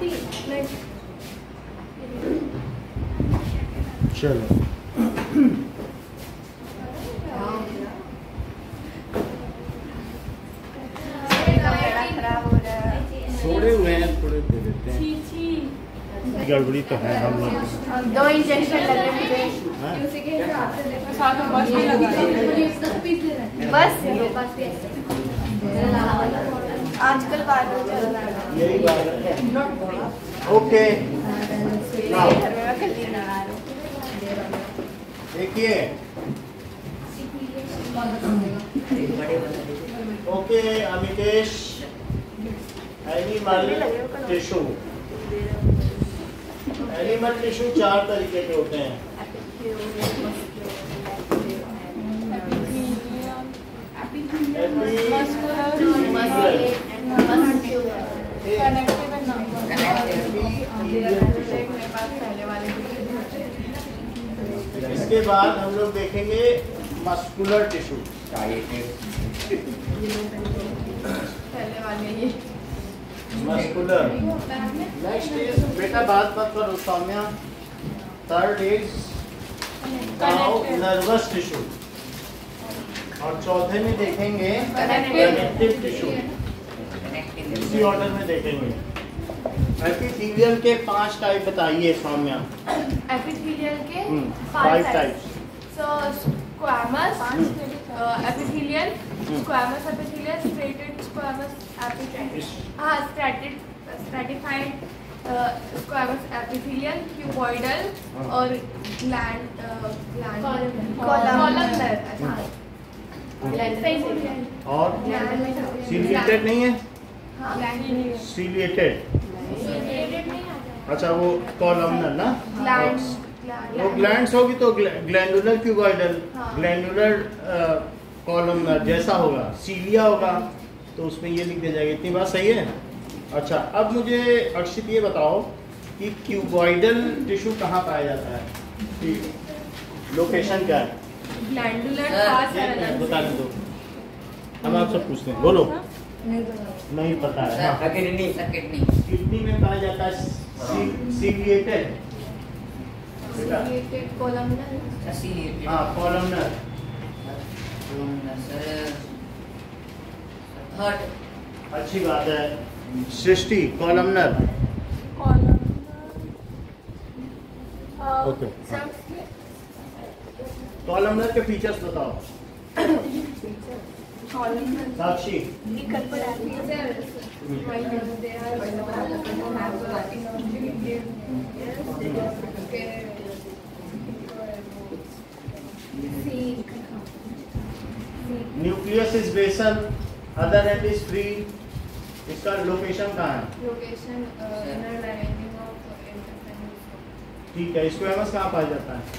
चलो सोड़े हुए हैं, थोड़े दे देते हैं। गड़बड़ी तो है हम लोग। 2 इंजेक्शन लगे मुझे बस आजकल वायरल चल रहा है, यही वायरल है। ओके देखिए, okay Amitesh, animal tissue. Animal tissue 4 तरीके के होते हैं। इसके बाद हम लोग देखेंगे muscular tissue. Muscular. Next is, बेटा बात मत करो Saumya. Third is nervous tissue. और चौथे में देखेंगे कनेक्टिव टिश्यू। इसी ऑर्डर में देखेंगे। एपिथेलियल के 5 टाइप बताइए सौम्या। एपिथेलियल के 5 types. Squamous epithelial, squamous epithelial, striated squamous epithelial, stratified squamous epithelial, cuboidal और कॉलमनर। और सिलिएटेड नहीं है? सिलिएटेड, अच्छा वो कॉलमनर ना। वो ग्लैंड्स होगी तो ग्लैंडुलर क्यूबॉइडल, ग्लैंडुलर कॉलमनर जैसा होगा। सीलिया होगा तो उसमें ये लिख दिया जाएगा। इतनी बात सही है? अच्छा, अब मुझे अक्षित ये बताओ कि क्यूबॉइडल टिश्यू कहाँ पाया जाता है? लोकेशन क्या है? ग्लैंडुलर बता दो। हम आपसे पूछते हैं, बोलो। नहीं पता है। किडनी में पाया जाता है सीलिएटेड। कॉलमनर। हाँ कॉलमनर। अच्छी बात है। सृष्टि कॉलमनर। ओके, कॉलमनर के फीचर्स बताओ Sakshi. Nucleus is basal, other end is free. इसका लोकेशन कहाँ है? लोकेशन ठीक है। स्क्वैमस कहाँ पाया जाता है?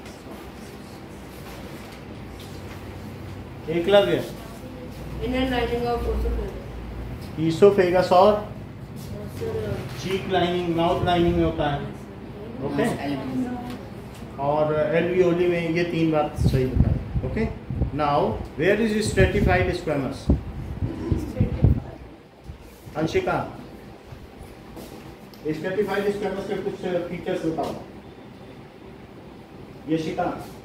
Eklavya. Inner lining of oesophagus और चीक लाइनिंग, माउथ लाइनिंग में होता है। ओके, और एल्वियोली में। ये 3 बात सही बताई। Okay, now where is stratified squamous? Anshika, stratified squamous के कुछ फीचर्स बताओ। यशिका,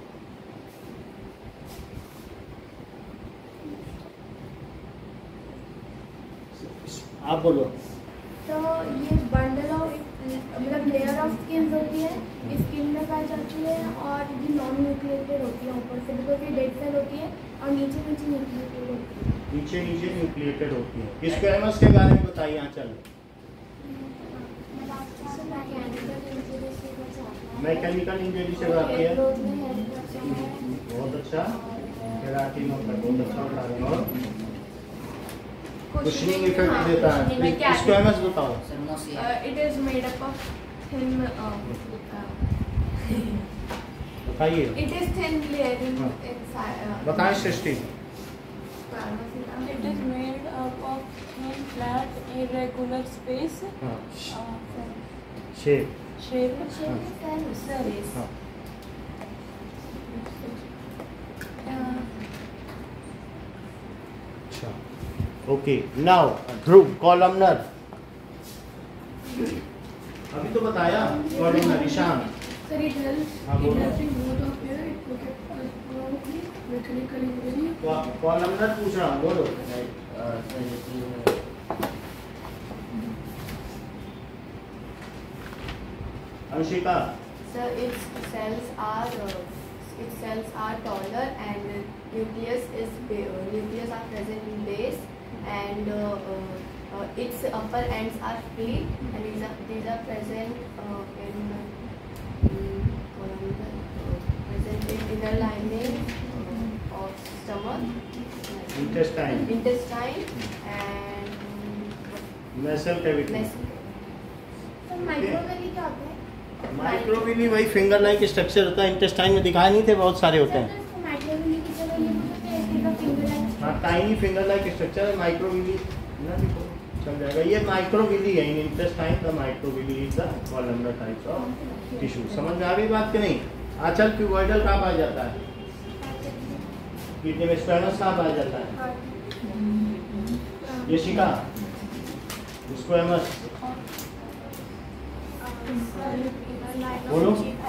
आप बोलो। तो ये बंडल ऑफ मतलब लेयर ऑफ स्किन होती है, स्किन में पाई जाती है और ये नॉन न्यूक्लिएटेड होती है ऊपर से, बिकॉज ये डेड सेल होती है और नीचे नीचे न्यूक्लिएटेड होती है। नीचे नीचे न्यूक्लिएटेड होती है। स्क्वैमस के बारे में बताइए। यहाँ चलो, मैकेनिकल इंजरी से बात किया, बहुत अच्छा। केराटिन होता है, बहुत अच्छा बता रहे हो। और कुशनिंग इफेक्ट देता है। स्क्वैमस बताओ। It is made up of thin, बताइए। It is thin layer inside. बताएं Srishti. It is made up of thin, flat, irregular space. Shape. Shape. cells. हाँ। अच्छा, ओके। नाउ ध्रुव, कॉलमनर। अभी तो बताया columnar Ishan. Sir, it helps. हाँ, It बोलो। helps in both of here. It protects mechanically very. Columnar पूछ रहा हूँ, बोलो। Anshika. So its cells are taller and nucleus are present in base, and its upper ends are free, and these are present present in inner lining of stomach, intestine and nasal cavity. Sir, microvilli क्या होता है? Microvilli वही finger like structure होता है, intestine में दिखाए नहीं थे, बहुत सारे होते हैं। माइक्रोविली की जगह ये बोल सकते हैं कि फिंगर लाइक। हाँ, टाइनी फिंगर लाइक स्ट्रक्चर है माइक्रोविली ना, देखो चल जाएगा। ये माइक्रोविली है, in intestine the microvilli is the columnar types of tissue. समझ में आ गई बात कि नहीं? आचल क्यूबॉइडल कहाँ पाया जाता है? किडनी में। स्क्वेमस कहाँ पाया जाता है? यशिका स्क्वेमस बोलो।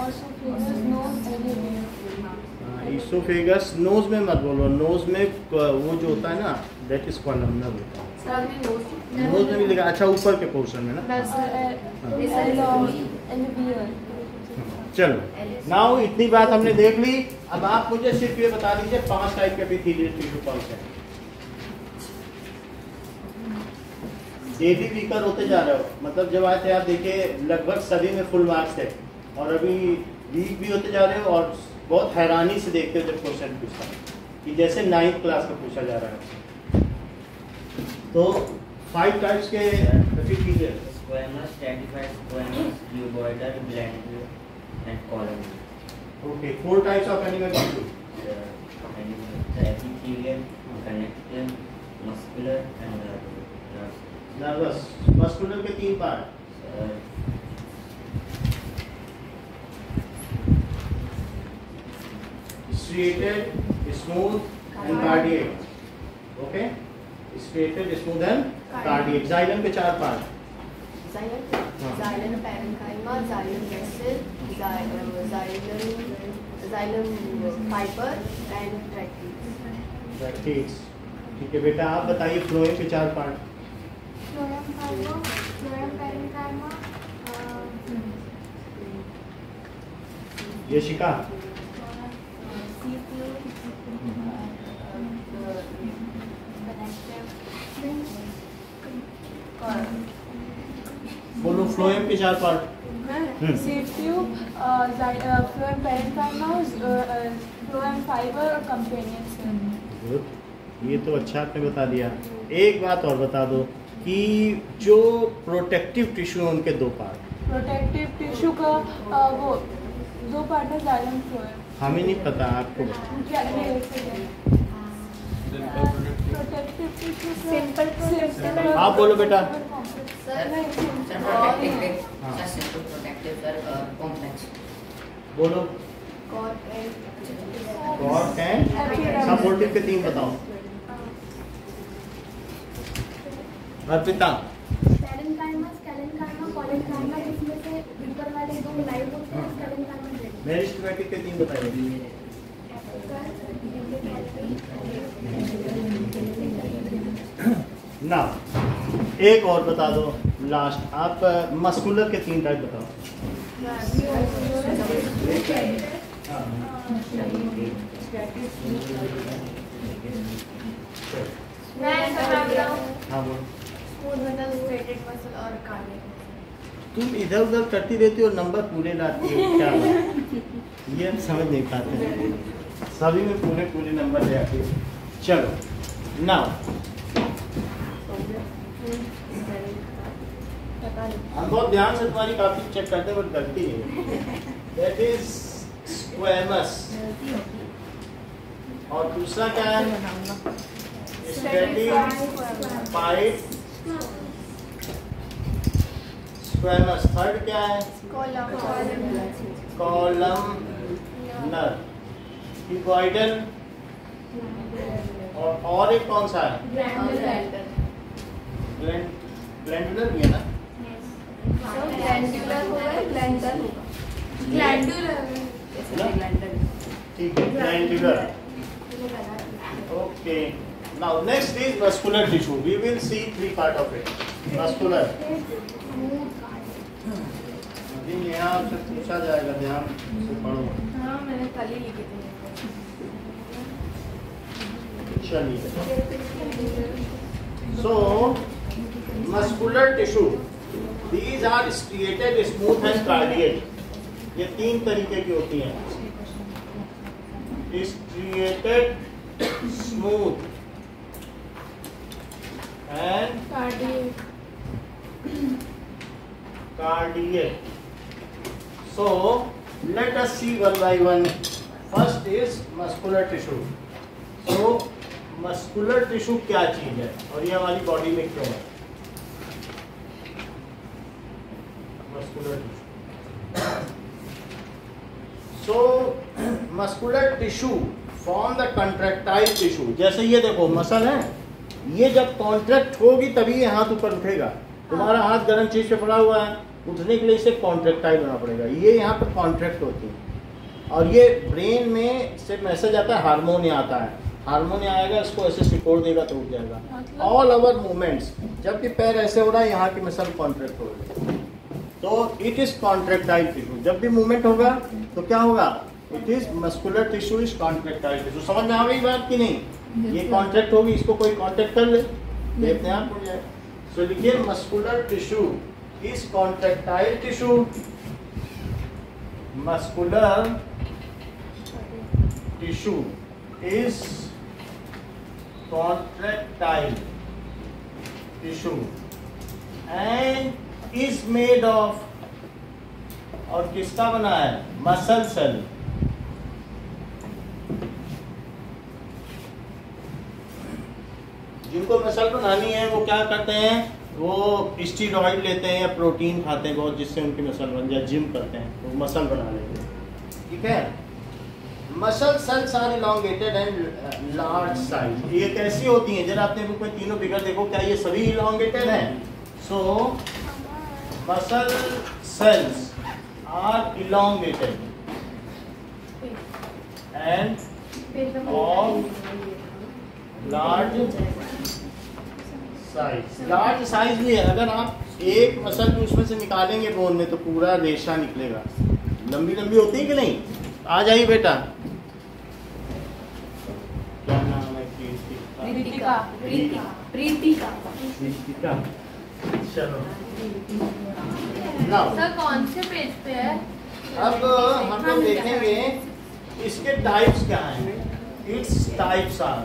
ईसोफेगस नोज में मत बोलो, नोज में वो जो होता है ना, दैट इज कॉलमनर होता है। नोज में भी लिखा, अच्छा ऊपर के पोर्शन में ना। चलो नाउ इतनी बात हमने देख ली। अब आप मुझे सिर्फ ये बता दीजिए 5 टाइप के एपिथेलियल टिश्यू कौन से हैं? डेली वीकर होते जा रहे हो, मतलब जब आए थे आप देखिए लगभग सभी में फुल मार्क्स थे, और अभी वीक भी होते जा रहे हो, और बहुत हैरानी से देखते हो जब क्वेश्चन पूछता है कि जैसे 9th क्लास का पूछा जा रहा है। तो 5 टाइप्स के epithelial Squamous, stratified squamous, cuboidal, glandular, and columnar. Okay. 4 types of animal tissue. The epithelial, connective, muscular, and nervous. Nervous. Muscular के 3 part. Striated, smooth and cardiac. Okay, striated, smooth and cardiac. Xylem के 4 part. xylem parenchyma, xylem vessel, xylem fiber, and tracheids. ठीक है बेटा, आप बताइए phloem के 4 part. Phloem parenchyma, Yashika बोलो phloem के 4 part. Sieve tube, phloem parenchyma, phloem fibre और कंपेनियन सेल। गुड, ये तो अच्छा आपने बता दिया। एक बात और बता दो कि जो प्रोटेक्टिव टिश्यू है उनके 2 पार्ट। प्रोटेक्टिव टिश्यू का वो 2 पार्ट है, जाइलम फ्लोएम। हमें नहीं पता, आपको क्या प्रोटेक्टिव टिश्यू सिंपल आप बोलो बेटा। बोलो। गॉड एंड सपोर्टिव के 3 बताओ। अर्पिता पैरेन्काइमा, स्केलेन्काइमा, कॉलेन्काइमा, जिसमें से ऊपर वाले 2 लाइव होते हैं, स्केलेन्काइमा रेड। मेरिस्टेमेटिक के 3 बताइए। ना एक और बता दो लास्ट, आप मस्कुलर के 3 टाइप बताओ। हाँ बोलो। तुम इधर उधर करती रहती हो, नंबर पूरे लाती हो, क्या बात? ये हम समझ नहीं पाते, सभी में पूरे पूरे नंबर ले आती हो। चलो नाउ हम बहुत ध्यान से तुम्हारी कॉपी चेक करते हैं, बट गलती है। That is squamous. और दूसरा क्या है? Stratified squamous. थर्ड क्या है? कॉलमनर। क्यूबॉइडल। और एक कौन सा है? ग्लैंडुलर भी है ना? ग्लैंडुलर होगा, ग्लैंडर होगा, ग्लैंडुलर। ठीक है, glandular. Okay, now next is muscular tissue. We will see 3 part of it. Muscular, यहाँ आपसे पूछा जाएगा, ध्यान से पढ़ो। हाँ, मैंने कल ही लिखे थे। So, muscular tissue, these are striated, smooth and cardiac. ये 3 तरीके की होती हैं, striated, smooth and cardiac. So, let us see one by one. First is muscular tissue. So, muscular tissue क्या चीज है और ये हमारी बॉडी में क्यों है? Muscular tissue, so muscular tissue form the contractile tissue. जैसे ये देखो मसल है, ये जब कॉन्ट्रैक्ट होगी तभी ये हाथ ऊपर उठेगा। तुम्हारा हाथ गर्म चीज पे पड़ा हुआ है, उठने के लिए इसे कॉन्ट्रैक्टाइल होना पड़ेगा। ये यहाँ पर कॉन्ट्रैक्ट होती है और ये ब्रेन में से मैसेज आता है, हार्मोन आता है, हार्मोन आएगा, इसको ऐसे सिकोड़ देगा तो उठ जाएगा। ऑल अवर मूवमेंट्स, जबकि पैर ऐसे हो रहा है, यहाँ की मसल कॉन्ट्रैक्ट हो रही है, तो इट इज कॉन्ट्रैक्टाइल टिश्यू। जब भी मूवमेंट होगा तो क्या होगा? It is muscular tissue is contractile tissue. समझ में आ गई बात कि नहीं? ये कॉन्ट्रैक्ट होगी, इसको कोई कॉन्ट्रैक्ट कर ले, अपने आप हो जाए। सो लिखिए, muscular tissue is contractile tissue. Muscular tissue is contractile tissue and is made of, और किसका बना है? Muscle cell. जिनको मसल बनानी है वो क्या करते हैं? वो स्टीरॉइड लेते हैं या प्रोटीन खाते हैं बहुत, जिससे उनकी मसल बन जाए। जिम करते हैं तो मसल बना लेते हैं, ठीक है। Muscle cells are elongated and large size. ये कैसी होती हैं? जरा अपने बुक में तीनों फिगर देखो, क्या ये सभी इलॉन्गेटेड हैं? So muscle cells are elongated and of large size. Large size भी है। अगर आप एक मसल भी उसमें से निकालेंगे बोन में तो पूरा रेशा निकलेगा। लंबी लंबी होती है कि नहीं? आ जाइए बेटा, क्या नाम है? प्रीतिका। चलो नाउ सर कौन से पेज पे है? अब हम लोग देखेंगे इसके टाइप्स क्या हैं। इट्स टाइप्स आर,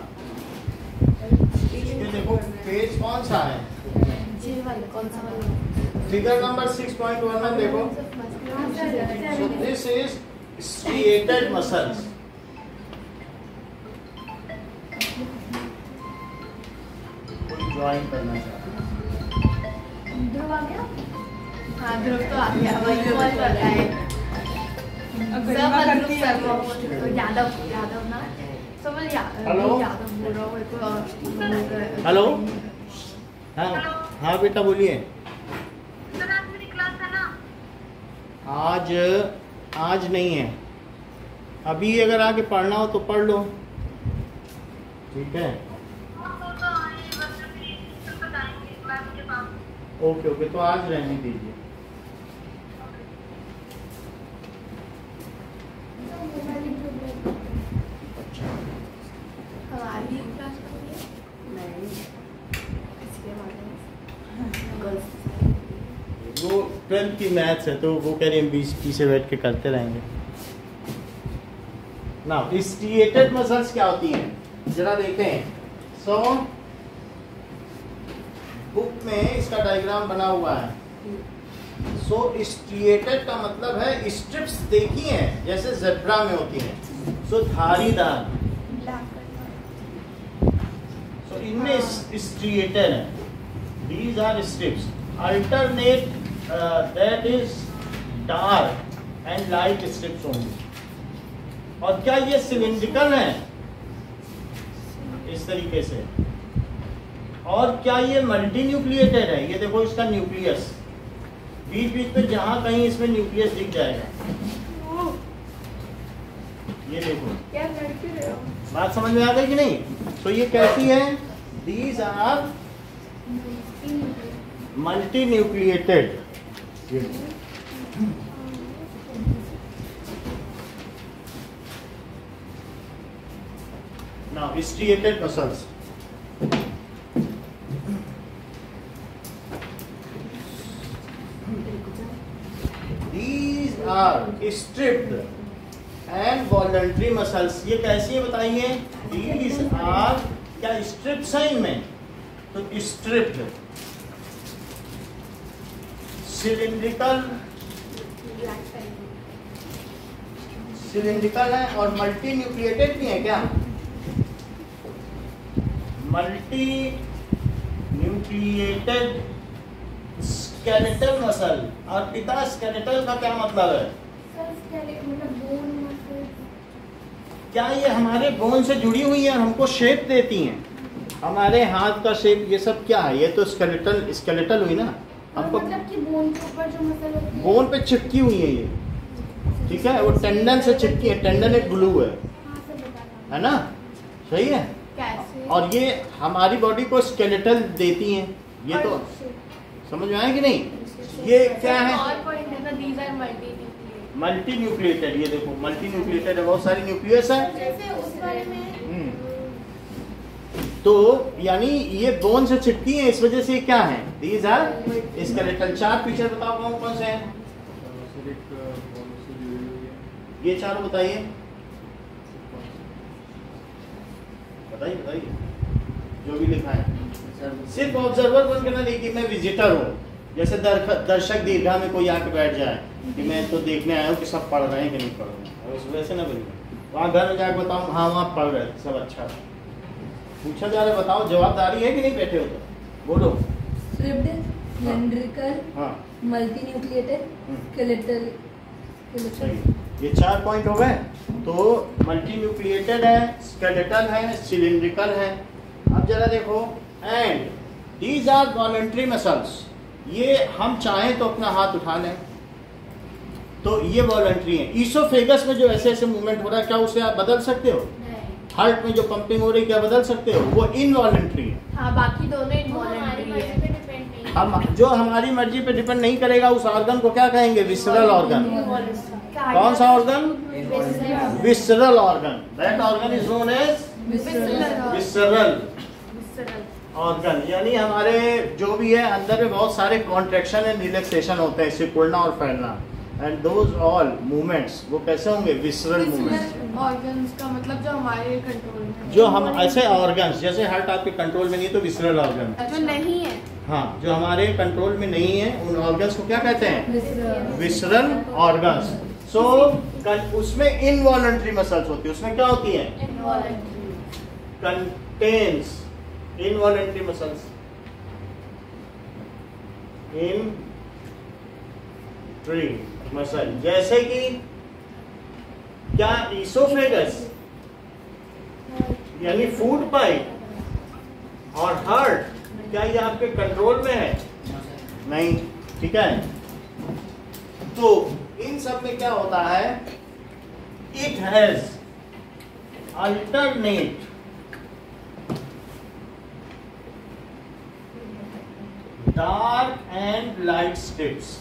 ये देखो पेज कौन सा है? कौन सा वाला? फिगर नंबर 6.1 में देखो। So this is striated muscles। कोई ड्राइंग करना चाहता है? ध्रुव आ गया? हाँ, ध्रुव तो आ गया, वही कॉल कर रहा है। यादव ना, सब यादव। हेलो, हाँ हाँ बेटा बोलिए। आज नहीं है, अभी अगर आके पढ़ना हो तो पढ़ लो, ठीक है। ओके ओके, तो आज रहने दीजिए। हमारी क्लास नहीं, इसके बारे में वो 12th की मैथ्स है तो वो कह रही है 20 पीछे बैठ के करते रहेंगे ना। स्ट्रिएटेड मसल्स क्या होती हैं जरा देखें। सो बुक में इसका डायग्राम बना हुआ है। सो स्ट्रिएटेड का मतलब है स्ट्रिप्स देखी हैं जैसे ज़ेब्रा में होती हैं, सो धारीदार। सो इनमें स्ट्रिएटेड है, these are strips. Alternate that is dark and light strips only। और क्या ये सिलिंड्रिकल है इस तरीके से? और क्या ये मल्टी न्यूक्लिएटेड है? ये देखो इसका न्यूक्लियस, बीच बीच में जहाँ कहीं इसमें न्यूक्लियस दिख जाएगा। ये देखो, क्या लड़के रहे हो? बात समझ में आ गई कि नहीं? तो ये कैसी है? These are multinucleated. Now striated muscles. These are stripped and voluntary muscles। ये कैसी है बताइए? These are क्या stripped साइन में? तो stripped, सिलिंड्रिकल है और मल्टी न्यूक्लिएटेड भी है क्या? Multinucleated skeletal muscle. और पिता स्केलेटल का क्या मतलब है? मतलब बोन मसल। क्या ये हमारे बोन से जुड़ी हुई है और हमको शेप देती हैं? हमारे हाथ का शेप, ये सब क्या है? ये तो स्केलेटल हुई ना। हमको मतलब कि बोन के ऊपर जो मसल होती है, बोन पे चिपकी हुई है ये, ठीक है? वो टेंडन से चिपकी है। टेंडन एक ग्लू है, हाँ, सब बताना। है ना? सही है। कैसे? और ये हमारी बॉडी को स्केलेटल देती हैं। ये तो समझ में आया कि नहीं? ये क्या है? और पॉइंट है ना, these are multi-nucleated। Multi nucleated. ये देखो मल्टी न्यूक्लिएटेड है, बहुत सारी न्यूक्लियस है। जैसे उस बारे में तो यानी ये बोन से चिपकी है, इस वजह से क्या है? These are skeletal. चार फीचर बताओ कौन कौन से हैं? ये चारों बताइए, बताइए बताइए जो भी लिखा है। सिर्फ ऑब्जर्वर बन के ना देखिए, मैं विजिटर हूँ। जैसे दर्शक दीर्घा में कोई आके बैठ जाए कि मैं तो देखने आया हूँ कि सब पढ़ रहे हैं कि नहीं पढ़ रहे हैं, और उस वजह से ना बनिए। वहाँ घर में जाकर बताऊँ हाँ वहाँ पढ़ रहे सब अच्छा है। पूछा जा रहा है, बताओ जवाबदारी है कि नहीं? बैठे हो तो बोलो। सिलिंड्रिकल, हाँ, मल्टी न्यूक्लिएटेड, स्केलेटल। सही। ये 4 पॉइंट हो गए। तो मल्टी न्यूक्लिएटेड है, स्केलेटल है, सिलिंड्रिकल है। अब जरा देखो, and these are voluntary muscles. ये हम चाहें तो अपना हाथ उठा लें, तो ये वॉलंटरी है। ईसोफेगस में जो ऐसे ऐसे मूवमेंट हो रहा है, क्या उसे आप बदल सकते हो? हार्ट में जो पंपिंग हो रही है, क्या बदल सकते हो? वो इनवॉलंटरी है। हाँ, बाकी दोनों इनवॉलंटरी है। हम जो हमारी मर्जी पे डिपेंड नहीं करेगा, उस ऑर्गन को क्या कहेंगे? Visceral organ. कौन सा organ? Visceral organ. That organ is known as visceral organ. यानी हमारे जो भी है अंदर में बहुत सारे कॉन्ट्रैक्शन एंड रिलैक्सेशन होते हैं, सिकुड़ना और फैलना, एंड दोज ऑल मूवमेंट्स वो कैसे होंगे? Visceral movements. ऑर्गन्स का मतलब जो हमारे कंट्रोल में, जो हम ऐसे ऑर्गन्स, जैसे हार्ट आपके कंट्रोल में नहीं है तो विसरल ऑर्गन। जो नहीं है, हाँ, जो हमारे कंट्रोल में नहीं है उन ऑर्गन्स को क्या कहते हैं? Visceral organs. सो उसमें इनवॉलंटरी मसल्स होती है। उसमें क्या होती है? Contains involuntary muscles. इन ट्री मसल, जैसे कि क्या ईसोफेगस यानी फूड पाइप और हार्ट, क्या ये आपके कंट्रोल में है? नहीं, ठीक है। तो इन सब में क्या होता है? It has alternate dark and light strips.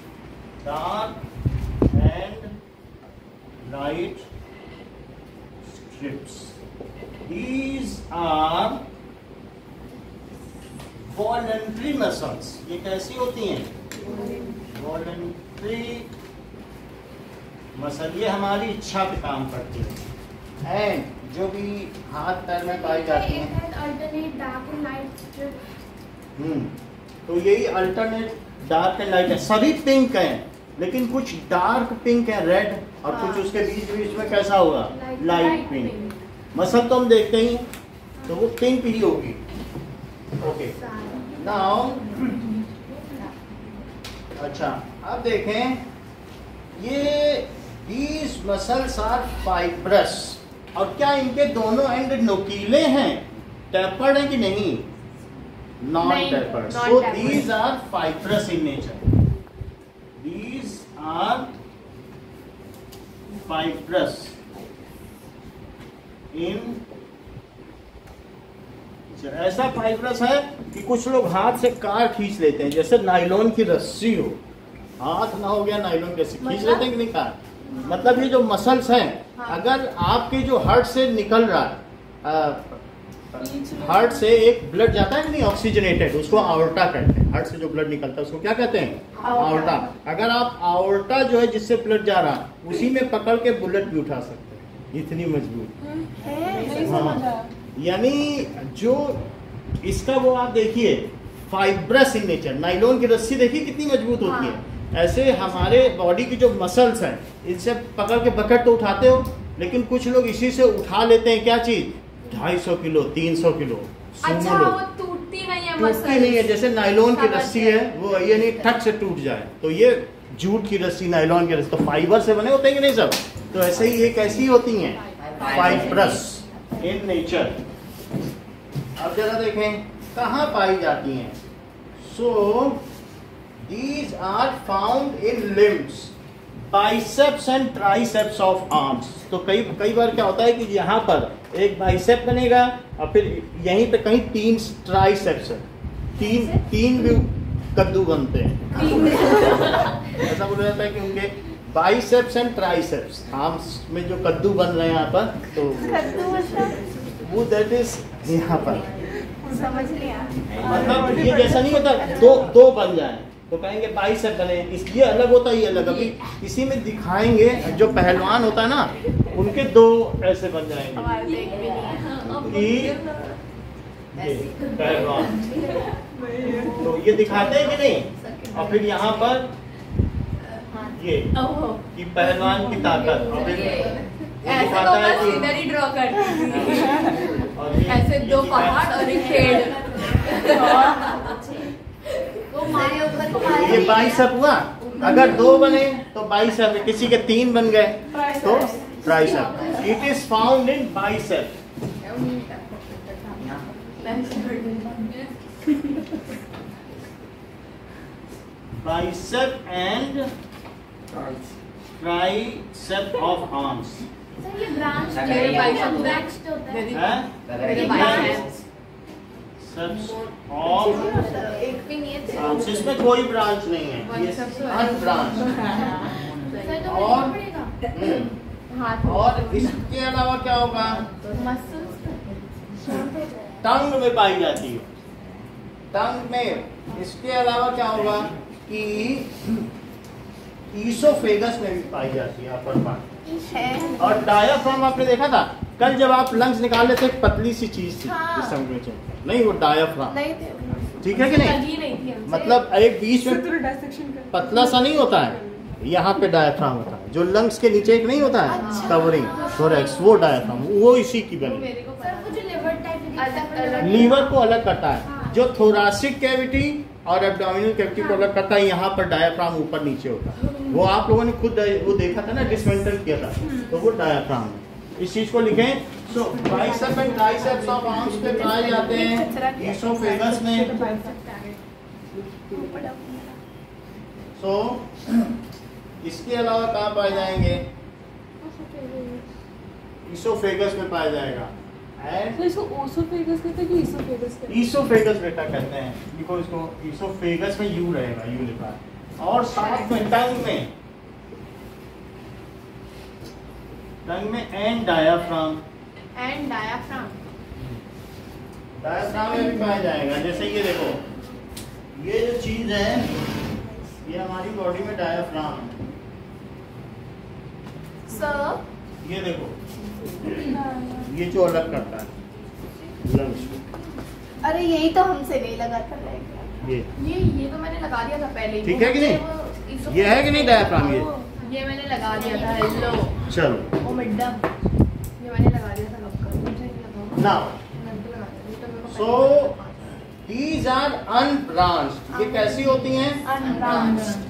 Dark and light strips. These are voluntary muscles. ये कैसी होती हैं? Voluntary muscle। ये हमारी इच्छा पे काम करती है। एंड जो भी हाथ पैर में पाई जाती हैं, alternate dark and light strip. तो यही अल्टरनेट डार्क एंड लाइट है। सभी पिंक हैं, लेकिन कुछ डार्क पिंक है, रेड, और कुछ उसके बीच बीच में कैसा होगा? Light pink. मसल तो हम देखते ही, तो वो पिंक ही होगी। ओके, नाउ अच्छा, अब देखें, ये these muscles are fibrous। और क्या इनके दोनों एंड नोकीले हैं? टैपर्ड है कि नहीं? Non tapered. So these are fibrous in nature। Are fibrous in, ऐसा फाइब्रस है कि कुछ लोग हाथ से कार खींच लेते हैं, जैसे नायलॉन की रस्सी हो, हाथ ना हो गया नायलॉन की रस्सी खींच लेते हैं कि नहीं कार। मतलब ये जो मसल्स हैं, अगर आपके जो हार्ट से निकल रहा है, हार्ट से एक ब्लड जाता है कि नहीं ऑक्सीजनेटेड, उसको आवर्टा कहते हैं। हार्ट से जो ब्लड निकलता है उसको क्या कहते हैं? आवर्टा। अगर आप आवर्टा जो है जिससे ब्लड जा रहा है उसी में पकड़ के बुलेट भी उठा सकते हैं, इतनी मजबूत। हाँ, यानी जो इसका वो आप देखिए फाइब्रस इन नेचर, नायलॉन की रस्सी देखिए कितनी मजबूत होती है। ऐसे हमारे बॉडी की जो मसल्स हैं, इनसे पकड़ के बकेट तो उठाते हो, लेकिन कुछ लोग इसी से उठा लेते हैं क्या चीज, 250 किलो 300 किलो। अच्छा, वो टूटती नहीं है, टूटती नहीं है, जैसे नायलॉन की रस्सी है वो ये नहीं ठक से टूट जाए। तो ये जूट की रस्सी, नायलॉन की रस्सी तो फाइबर से बने होते हैं कि नहीं सब, तो ऐसे ही ये कैसी होती हैं, फाइब्रस इन नेचर। अब जरा देखें कहाँ पाई जाती हैं। So these are found in limbs, biceps and triceps of arms. तो कई बार क्या होता है कि यहाँ पर एक बाइसेप बनेगा और फिर यहीं पे कहीं 3 ट्राइसेप्स है, तीन भी कद्दू बनते हैं। ऐसा बोला जाता है कि उनके बाइसेप्स एंड ट्राइसेप्स, आर्म्स में जो कद्दू बन रहे हैं यहाँ पर, तो वो दैट इज यहाँ पर समझ लिया। मतलब ये जैसा नहीं होता दो बन जाए तो कहेंगे बाइसेप बने, इसलिए अलग होता है, ये अलग। अभी इसी में दिखाएंगे जो पहलवान होता है ना, उनके 2 ऐसे बन जाएंगे, ये पहलवान। तो ये दिखाते हैं कि नहीं, और फिर यहाँ पर ये कि पहलवान की ताकत, और फिर ऐसे तो मैं सीनरी ड्रॉ करती थी, ऐसे 2 पहाड़ और एक पेड़। ये बाइसेप हुआ। अगर 2 बने तो बाइसेप, किसी के 3 बन गए तो tricep. It is found in bicep. Bicep and tricep of arms. ये ब्रांच होता है। एक भी नहीं है, इसमें कोई ब्रांच नहीं है, ये अनब्रांच। और इसके अलावा क्या होगा, टंग में पाई जाती है। टंग में इसके अलावा क्या होगा कि ईसोफेगस में भी पाई जाती है अपर पार्ट। और डायाफ्राम आपने देखा था कल जब आप लंग्स निकाल लेते, एक पतली सी चीज थी इस समझ में, नहीं वो डायाफ्राम, ठीक है कि नहीं? मतलब एक बीच में पतला सा नहीं होता है, यहाँ पे डायाफ्राम होता है, जो लंग्स के नीचे एक नहीं होता है कवरिंग थोरैक्स, वो डायाफ्राम, वो इसी की बनी। लीवर को अलग करता है, जो थोरासिक कैविटी और एब्डोमिनल कैविटी को अलग करता है, यहाँ पर डायाफ्राम ऊपर नीचे होता है। वो आप लोगों ने खुद वो देखा था ना, डिसमेंटल किया था, तो वो डायाफ्राम है। इस चीज को लिखें। So bicep and triceps of arms पे पाए जाते हैं ईसोफेगस में। सो इसके अलावा कहाँ पाए जाएंगे, ईसोफेगस में पाया जाएगा। तो इसको ओसोफेगस कहते हैं कि ईसोफेगस कहते हैं? ईसोफेगस बेटा कहते हैं, बिकॉज इसको ईसोफेगस में यू रहेगा, यू लिखा है। और साथ में टंग में एंड डायाफ्राम में भी पाया जाएगा। जैसे ये देखो, ये जो चीज है ये हमारी बॉडी में डायाफ्राम है। ये देखो, ये जो अलग करता है लंग्स को। अरे यही तो हमसे नहीं लगा था, ये तो मैंने लगा दिया था पहले। ठीक है कि नहीं, ये है कि नहीं डायाफ्राम, ये मैंने लगा दिया था। हेलो चलो, ओ मैडम, ये मैंने लगा दिया था आपका। Now so these are unbranched. ये कैसी होती हैं, unbranched.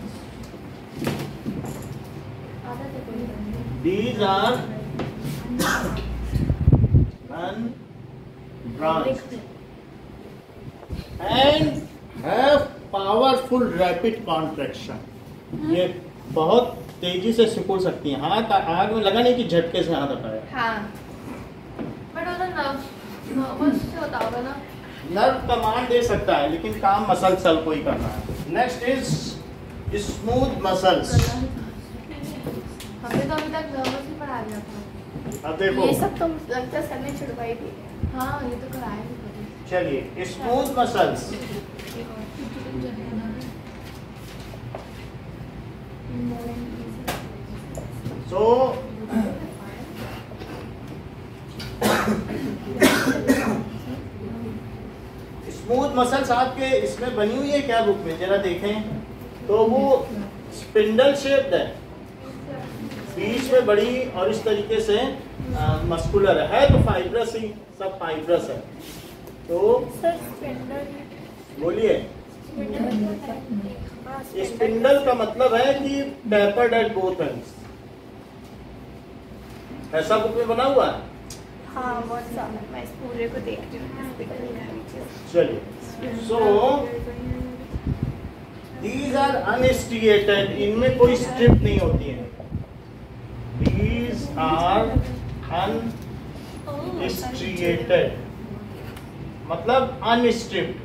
These are unbranched and have powerful rapid contraction. ये बहुत तेजी से सिकुड़ सकती हैं। हाथ आग में लगा नहीं कि झटके से हाथ हटाया। हाँ बट वो तो नर्वस से होता होगा ना। नर्व कमांड दे सकता है लेकिन काम मसल सेल को ही करना है। Next is smooth muscles. हमने तो अभी तक नर्वस ही पढ़ा दिया था। अब देखो ये सब तो लगता है सर ने छुड़वाई थी। हाँ ये तो कराया भी कभी। चलिए smooth muscles. So smooth muscles आपके इसमें बनी हुई है क्या बुक में? जरा देखें तो वो स्पिंडल शेप्ड है, बीच में बड़ी और इस तरीके से मस्कुलर है तो फाइब्रस ही, सब फाइब्रस है। तो सर स्पिंडल बोलिए। स्पिंडल का मतलब है कि टेपर्ड एट बोथ एंड्स, ऐसा बुक में बना हुआ है। हाँ बहुत सारा मैं इस पूरे को देख रही हूँ। चलिए सो दीज आर अनस्ट्रिएटेड, इनमें कोई स्ट्रिप नहीं होती है। दीज आर अनस्ट्रिएटेड मतलब अनस्ट्रिप्ड।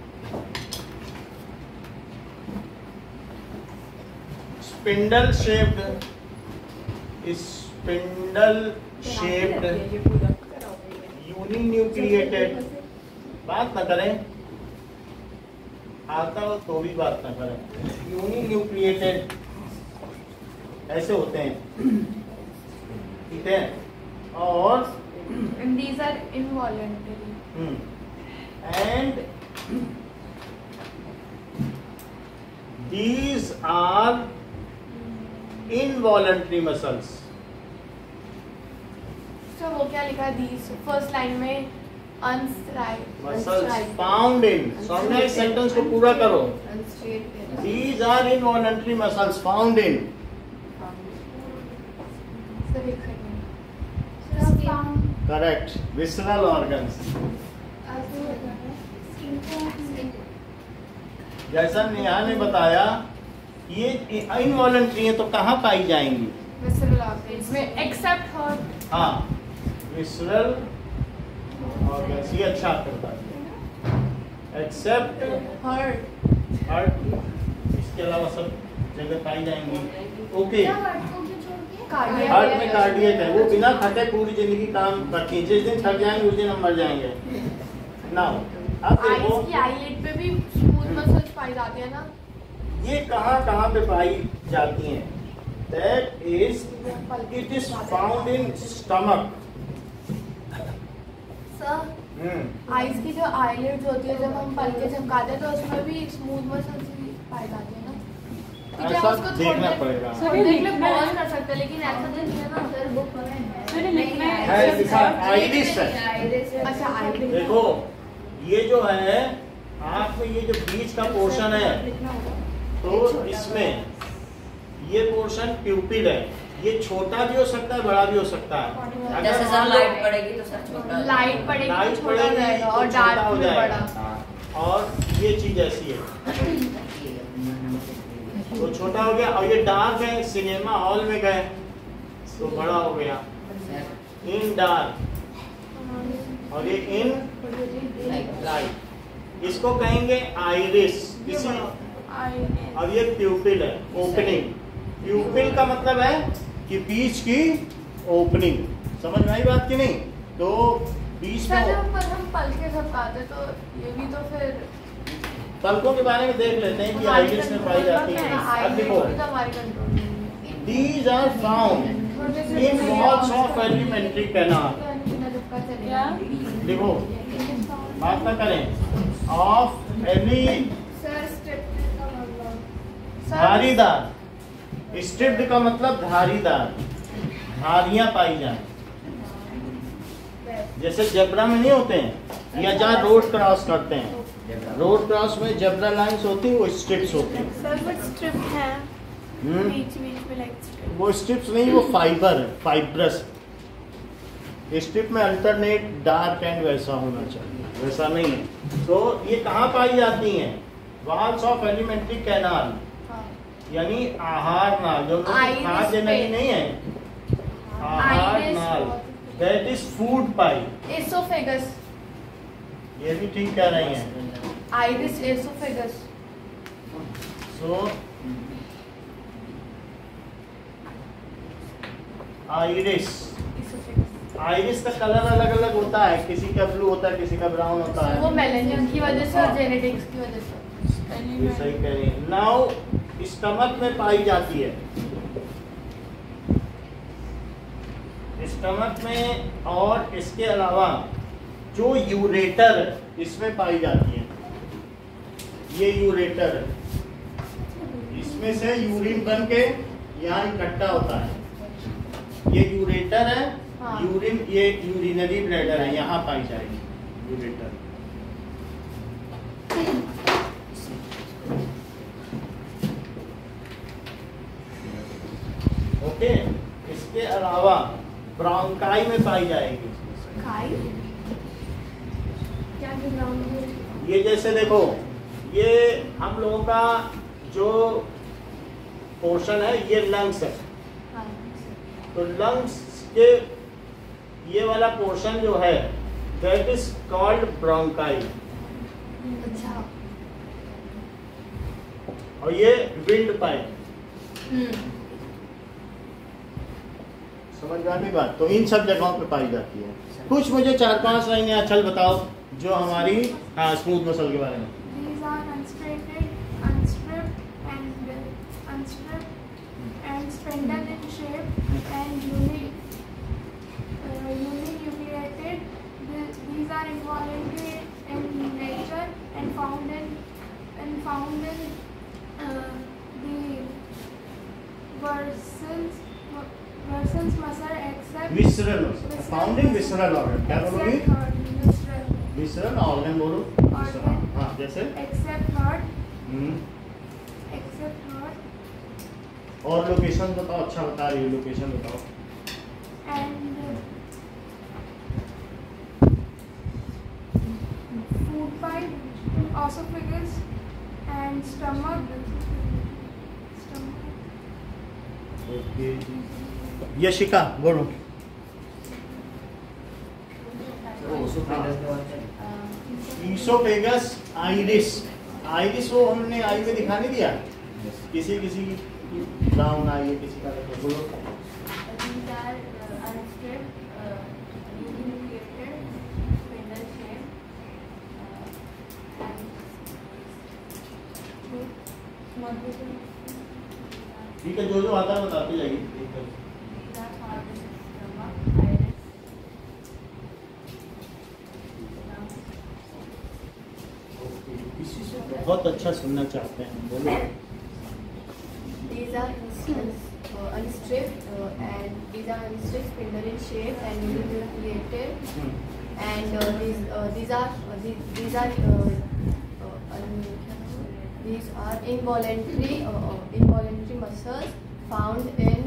Spindle shaped, uninucleated. बात ना करें, आता हो तो भी बात ना करें। यूनिन्यूक्लिएटेड ऐसे होते हैं, ठीक है। और These are involuntary. and these are involuntary muscles. तो वो क्या लिखा है? these फर्स्ट लाइन में Muscles found in, सामने इस सेंटेंस को पूरा करो। These are involuntary muscles found in. Correct. Visceral organs. जैसा नेहा ने बताया ये इनवॉलंटरी है तो कहाँ पाई जाएंगी? में except her. हाँ, विसरल ऑर्गन्स, ये अच्छा करता है। एक्सेप्ट हर्ट, इसके अलावा सब जगह पाई जाएंगी। ओके, कार्डियक हार्ट में कार्डियक है, वो बिना थके पूरी जिंदगी काम करती है। जिस दिन थक जाएंगे उस दिन हम मर जाएंगे ना। अब देखो आईज की आईलिड पे भी स्मूथ मसल्स पाई जाती है ना। ये कहाँ पे पाई जाती हैं? That is, it is found in stomach. Sir eyes की जो आईलिड्स होती है, जब हम पलके झमकाते हैं तो उसमें भी स्मूथ मसल्स ही पाई जाती है ना। क्योंकि ऐसा हम उसको देखना पड़ेगा। थोड़ी देर के लिए पॉज कर सकते हैं, लेकिन ऐसा तो नहीं है ना। सर बुक में है लिखा आइरिस है। अच्छा आईलिड देखो ये जो है आँख में, ये जो बीच का पोर्शन है तो इसमें ये पोर्शन प्यूपिल है। ये छोटा भी हो सकता है, बड़ा भी हो सकता है। जैसे सर लाइट पड़ेगी तो सर छोटा, लाइट पड़ेगी लाइट तो छोटा हो पड़ेगी जाएगा तो और छोटा डार्क हो में जाएगा। बड़ा। और ये चीज ऐसी है तो छोटा हो गया। और ये डार्क है, सिनेमा हॉल में गए तो बड़ा हो गया, इन डार्क। और ये इन लाइट, इसको कहेंगे आइरिस। इसी और ये प्यूपिल है, ओपनिंग। प्यूपिल का मतलब है कि बीच की ओपनिंग। समझ में आई बात की नहीं? तो बीच सर में जब हम पलके झपकाते तो ये भी तो फिर पलकों के बारे में देख लेते हैं कि आइरिस में पाई जाती है। अब देखो, these are found in walls of alimentary canal. देखो बात ना करें, ऑफ एली धारीदार। स्ट्रिप्ड का मतलब धारीदार, धारियां पाई जाए। जैसे जेब्रा में नहीं होते हैं, या जहाँ रोड क्रॉस करते हैं, रोड क्रॉस में जेब्रा लाइंस होती है, वो स्ट्रिप्स होती है। सर बट स्ट्रिप है बीच में लाइक स्ट्रिप। वो स्ट्रिप्स नहीं, वो फाइबर है, फाइब्रस। स्ट्रिप में अल्टरनेट डार्क एंड वैसा होना चाहिए, वैसा नहीं है। तो ये कहाँ पाई जाती हैं? Walls of alimentary canal. यानी आहार नाल, जो खाद्य नली नहीं है, आहार नाल, that is food pipe. Oesophagus, ये भी ठीक कह रही हैं। Iris, oesophagus. So iris, iris का कलर अलग अलग होता है, किसी का ब्लू होता है, किसी का ब्राउन होता है। वो मेलेनिन की वजह से और जेनेटिक्स की वजह से। ये सही कह रही है। नाउ स्टमक में पाई जाती है, स्टमक में, और इसके अलावा जो यूरेटर इसमें पाई जाती है, ये यूरेटर है, इसमें से यूरिन बन के यहाँ इकट्ठा होता है। ये यूरेटर है, हाँ। यूरिन, ये यूरिनरी ब्लैडर है, यहाँ पाई जाएगी यूरेटर। ओके, इसके अलावा ब्रोंकाई में पाई जाएगी। खाई क्या कि ब्राउन है? ये जैसे देखो, ये हम लोगों का जो पोर्शन है, ये लंग्स है। हाँ। तो लंग्स के ये वाला पोर्शन जो है, दैट इज कॉल्ड ब्रोंकाई। अच्छा। और ये विंड पाइप। समझ में आ गई बात? तो इन सब जगहों पे पाई जाती है। कुछ मुझे 4-5 लाइनें अचल बताओ जो हमारी स्मूथ मसल के बारे में। These are unstraighted, unstripped and spindle in shape and uninucleated. These are involuntary in nature and found in the Versals muscle except visceral, found in visceral organ. क्या बोलोगी? visceral विसरल ऑर्गन बोलो। Organ. हाँ, जैसे except heart हम्म। और location बताओ, अच्छा बता रही हो, लोकेशन बताओ। and food pipe, esophagus and stomach. ओके, यशिका बोलो। Oesophagus, iris. आइरिस वो हमने आई में दिखा नहीं दिया, किसी किसी की ब्राउन आई है, किसी का देखो, बोलो। These are unstripped, uninucleated, spindle shape, ठीक है, जो जो आता है बताती जाएगी। these are found in stomach, iris. किसी से बहुत अच्छा सुनना चाहते हैं, बोलो। These are unstripped and these are unstripped, spindle in shape and uninucleated, and these are involuntary muscles found in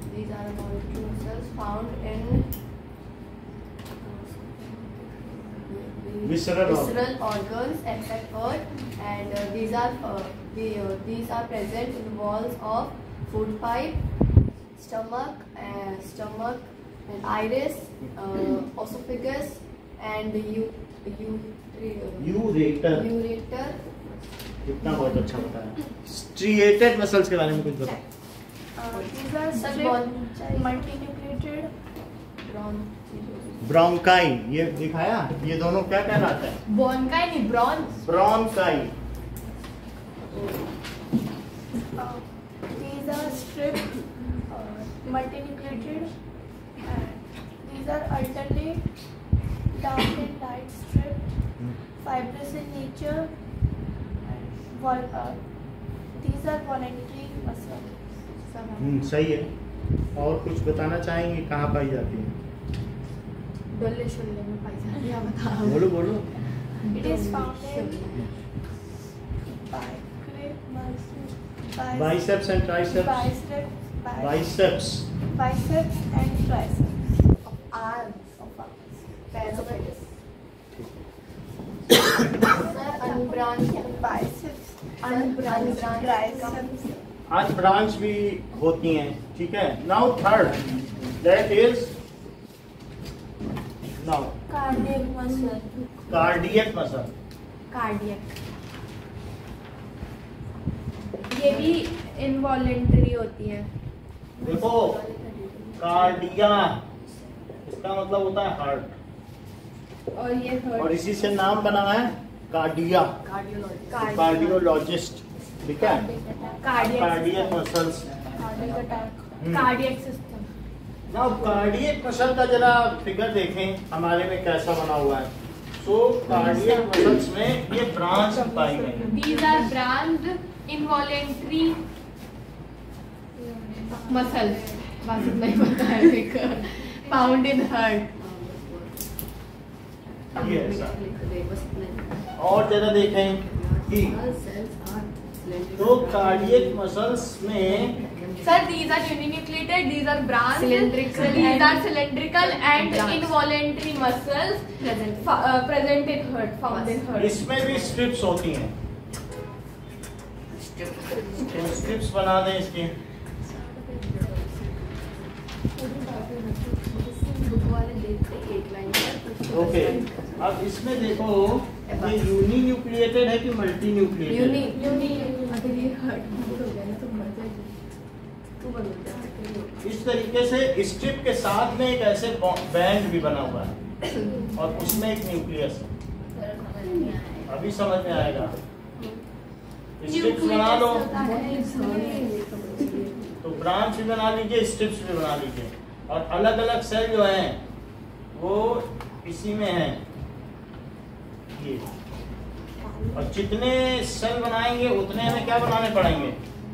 Visceral organs except heart, and these are present in the walls of food pipe, stomach and iris, esophagus and ureter. ureter. इतना बहुत अच्छा बताया। Striated muscles के बारे में कुछ बताओ। These are stripped, multinucleated. Bronchi, ये दिखाया, ये दोनों क्या कहलाता है? Bronchi नहीं, bronch. Bronchi. These are stripped, multinucleated, and these are alternate, dark and light stripped, fibrous in nature. These are voluntary muscles. सही है। और कुछ बताना चाहेंगे कहाँ पाई जाती है? डोले शोले में पाई जाती है, बताओ। बोलो बोलो। It is found in biceps and triceps. Biceps and triceps. Arms. Esophagus. Unbranched Biceps. unbranched Triceps. आज ब्रांच भी होती हैं, ठीक है। Now third that is now cardiac muscle. Cardiac muscle. Cardiac ये भी इनवॉलेंटरी होती है। देखो कार्डिया इसका मतलब होता है हार्ट, और ये और इसी से नाम बना है कार्डिया, कार्डियोलॉजिस्ट, ठीक है। Cardiac muscles, cardiac system. Now cardiac muscle का जरा फिगर देखें हमारे में कैसा बना हुआ है। सो कार्डियक मसल्स में ये ब्रांच पाई गई है। These are branched involuntary muscles. बस इतना ही पता है मेरे को। Found in heart. ये ऐसा। और जरा देखें कि तो कार्डियक मसल्स में Sir, these are uninucleated, these are branched, Cylindrical these and- are cylindrical and branched. involuntary muscles present in heart, found in heart. इसमें भी स्ट्रिप्स होती हैं, तो स्ट्रिप्स बना दें इसके। ओके, अब इसमें देखो ये यूनिन्यूक्लिएटेड है कि मल्टी न्यूक्लिएटेड है? अगर ये heart हो गया ना तो मर जाएगी। इस तरीके से स्ट्रिप के साथ में एक ऐसे बैंड भी बना हुआ है और उसमें एक न्यूक्लियस है। अभी समझ में आएगा। स्ट्रिप्स बना लो तो ब्रांच भी बना लीजिए, स्ट्रिप्स भी बना लीजिए, और अलग अलग सेल जो हैं वो इसी में है ये। और जितने सेल बनाएंगे उतने हमें क्या बनाने पड़ेंगे?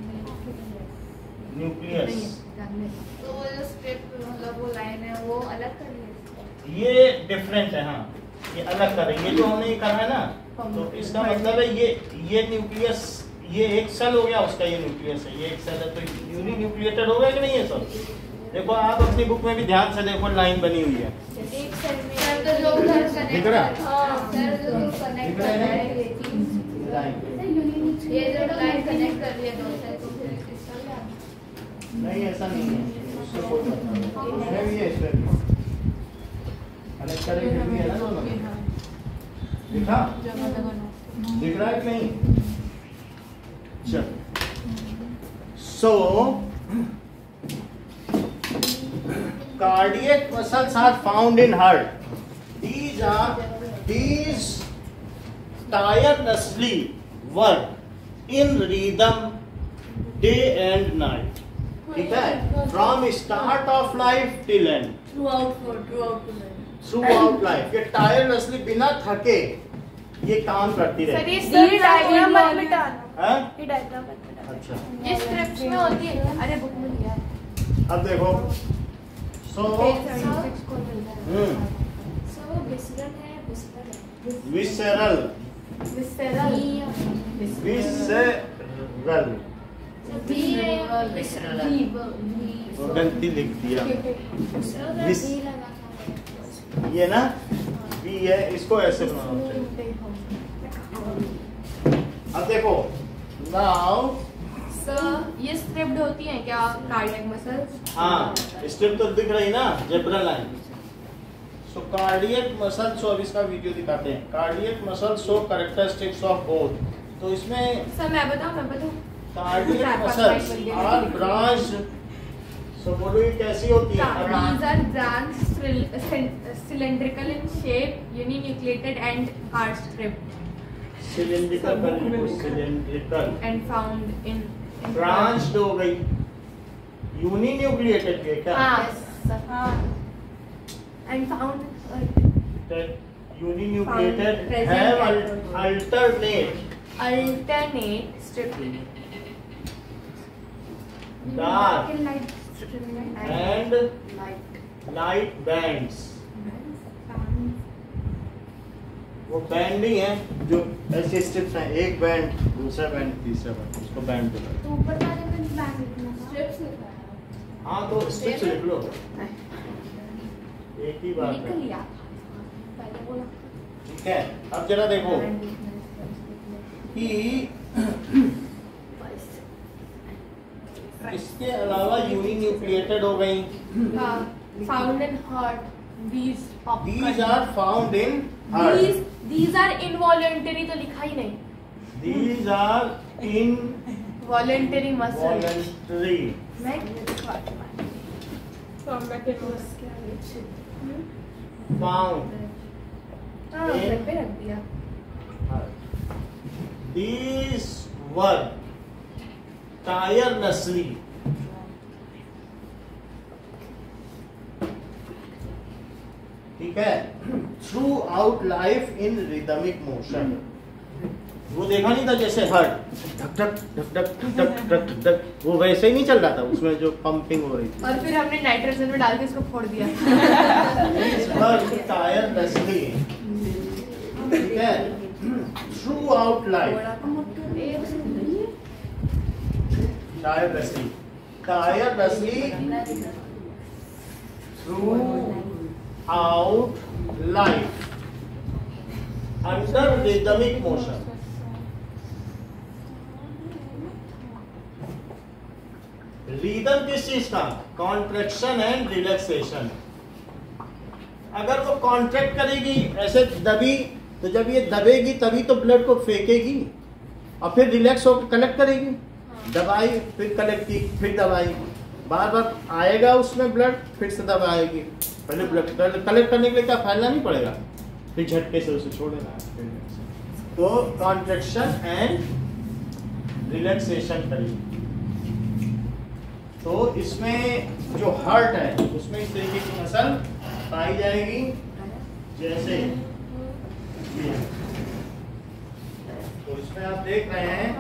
न्यूक्लियस। तो वो जो स्ट्रिप मतलब वो लाइन है वो अलग कर ये डिफरेंट है, हाँ ये अलग कर रही है। ये जो हमने ये करा है ना, तो इसका मतलब है ये न्यूक्लियस, ये एक सेल हो गया, उसका ये न्यूक्लियस है, ये एक सेल है, तो यूनि न्यूक्लिएटेड हो गया कि नहीं है सब? देखो आप अपनी बुक में भी ध्यान से देखो, लाइन बनी हुई है, एक सेल में सर तो जो उधर कनेक्ट दिख रहा? सर जो कनेक्ट कर रहा है ये चीज लाइन ये जो लाइन कनेक्ट कर लिया दो सेल तो फिर इसका क्या? नहीं, ऐसा नहीं है, उससे कोई मतलब नहीं। इसमें भी है, इसमें भी कनेक्ट करेंगे भी है ना दोनों। दिखा? दिख रहा है कि नहीं? चल, सो cardiac muscles are found in heart. These tirelessly work in rhythm day and night. ठीक है? From start of life till end. Throughout life. ये tirelessly बिना थके ये काम करती सर रहती ये है। डायग्राम मत मिटाना। हाँ? ये डायग्राम मत मिटाना। अच्छा, ये स्ट्रिप्स में होती है। अरे बुक में लिया है। अब देखो, सो विसरल है विसरल विसरल विसरल गलती लिख दिया। ये ना बी है, इसको ऐसे बनाना चाहिए। अब देखो नाउ, सर ये स्ट्रिप्ड होती हैं क्या कार्डियक मसल्स? हाँ स्ट्रिप तो दिख रही ना, zebra line. So cardiac muscle, so अब इसका वीडियो दिखाते हैं। Cardiac muscle show characteristics of both. तो इसमें सर मैं बताऊं cardiac muscles are branch. So बोलो ये कैसी होती है? These are branched, cylindrical in shape, uninucleated and heart stripped cylindrical and found in branched हो गई, यूनिन्यूक्लिएटेड है क्या? हाँ and found uninucleated Found have present alternate strip dark light and light bands। वो बैंडिंग है जो ऐसे स्ट्रिप्स हैं, एक बैंड, दूसरा बैंड, तीसरा बैंड, उसको बैंड बोला। तो ऊपर वाले में बैंड लिखना स्ट्रिप्स लिखा है। हाँ तो स्ट्रिप्स लिख लो, एक ही बात लिख है, लिया पहले बोला। ठीक है। अब जरा देखो कि इसके अलावा यूनिन्यूक्लिएटेड हो गई। Found in heart, these are found in heart. these are involuntary तो लिखा ही नहीं। These are in voluntary muscle। voluntary found घर पे रख दिया। these were tirelessly ठीक है throughout life in rhythmic motion. वो देखा नहीं था जैसे हार्ट धक धक धक धक धक धक धक, वो वैसे ही नहीं चल रहा था, उसमें जो पंपिंग हो रही थी। और फिर हमने नाइट्रोजन में डाल के इसको फोड़ दिया। tirelessly ठीक है throughout life tirelessly through out life under rhythmic motion। Rhythm किस चीज का? Contraction and relaxation. अगर वो कॉन्ट्रैक्ट करेगी ऐसे दबी, तो जब ये दबेगी तभी तो ब्लड को फेंकेगी और फिर रिलैक्स होकर कलेक्ट करेगी। दबाई फिर कलेक्ट की फिर दबाई, बार बार आएगा उसमें ब्लड, फिर से दबाएगी। पहले ब्लड कलेक्ट करने के लिए क्या फैलना नहीं पड़ेगा, फिर झटके से उसे छोड़ देना। तो कॉन्ट्रैक्शन एंड रिलैक्सेशन करेगी। तो इसमें जो हार्ट है उसमें इस तरीके की मसल पाई जाएगी जैसे ये। तो इसमें आप देख रहे हैं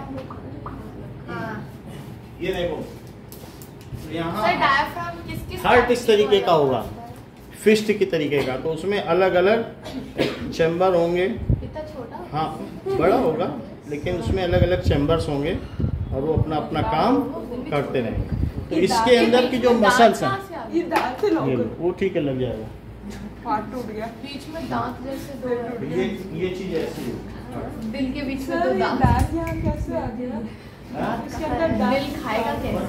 ये देखो यहाँ हार्ट इस तरीके का होगा, फिस्ट की तरीके का। तो उसमें अलग अलग चैम्बर होंगे। इतना छोटा? हाँ बड़ा होगा, लेकिन उसमें अलग अलग चैम्बर्स होंगे और वो अपना अपना काम करते रहेंगे। तो इसके अंदर की जो मसल्स हैं ये दांत से ये लो, वो ठीक है लग जाएगा। हाथ टूट गया। बीच में दांत जैसे दो ये चीज ऐसी है। दिल के बीच में दो दांत। यहाँ कैसे आ गया? इसके अंदर दिल खाएगा कैसे?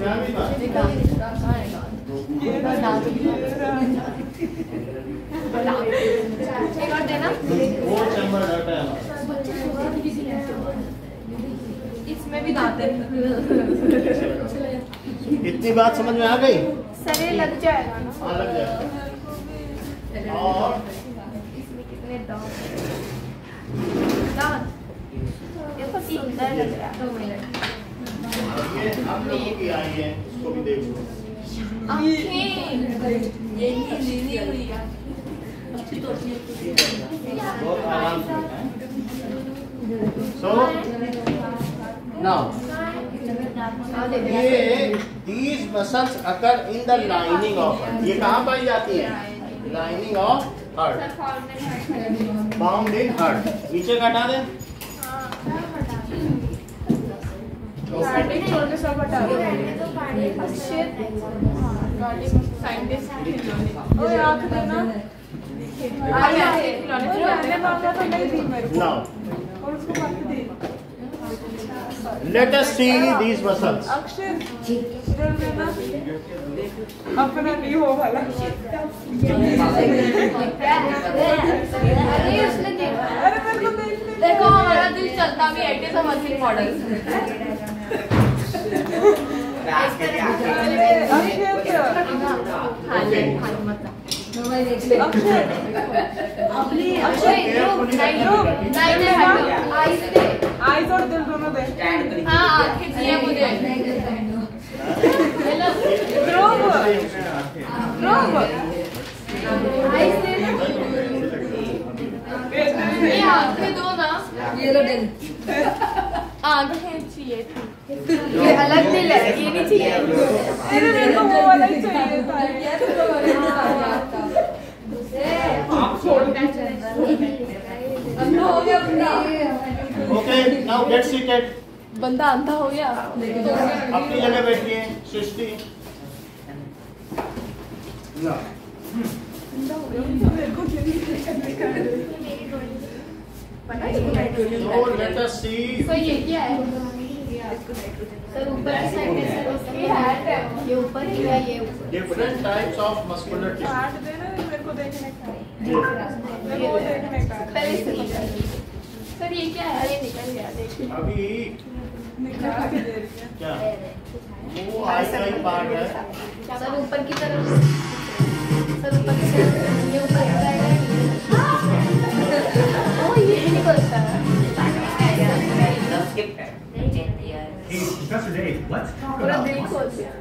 एक और देना। वो चैम्बर हटा है। इसमें भी दांत है। इतनी बात समझ में आ गई? सर ये लग जाएगा ना? हाँ लग जाएगा। और इसमें कितने दांत? दांत ये तो सुंदर लग रहा है। 2 मिनट। ये आप लोगों की आई है, इसको भी देख लो। बहुत आराम से सो नाउ ये these muscles occur in the lining of heart। ये कहाँ पाई जाती है? Lining of heart, found in heart. नीचे का हटा दें। छोड़ के सब हटा दो। साइंटिस्ट ओए आंख देना। हमने मांगा तो नहीं दी मेरे को। Now और उसको बात दी। let us see these muscles। अक्षर इधर देना। अपना नहीं हो वाला। अरे उसने देखा। अरे मेरे को देख ले। देखो हमारा दिल चलता भी है, सब मशीन मॉडल। आइज और दिल दोनों दे। हाँ आंखें चाहिए मुझे। ये आंखें दो ना। ये लो दिल। आंखें चाहिए थी। ये अलग दिल है, ये नहीं चाहिए। मेरे को वो वाला ही चाहिए था। Okay now get seated. बंदा अंधा हो गया। अपनी जगह बैठिए सृष्टि। ना so let us see तो ये क्या है? सर ऊपर की साइड में सर उसकी हैट है। ये ऊपर है या ये ऊपर? Different types of muscular tissue. Card दे ना मेरे को देखने का, मेरे को देखने का। पहले से निकल सर ये क्या है? अरे निकल गया देखिए। अभी निकाल के दे रही है। क्या वो आई का ही पार्ट है। सर ऊपर की तरफ, सर ऊपर की तरफ, ये ऊपर की तरफ। ओ ये निकलता है। Hey, Professor Dave, let's talk पूरा about दिल खोल दिया।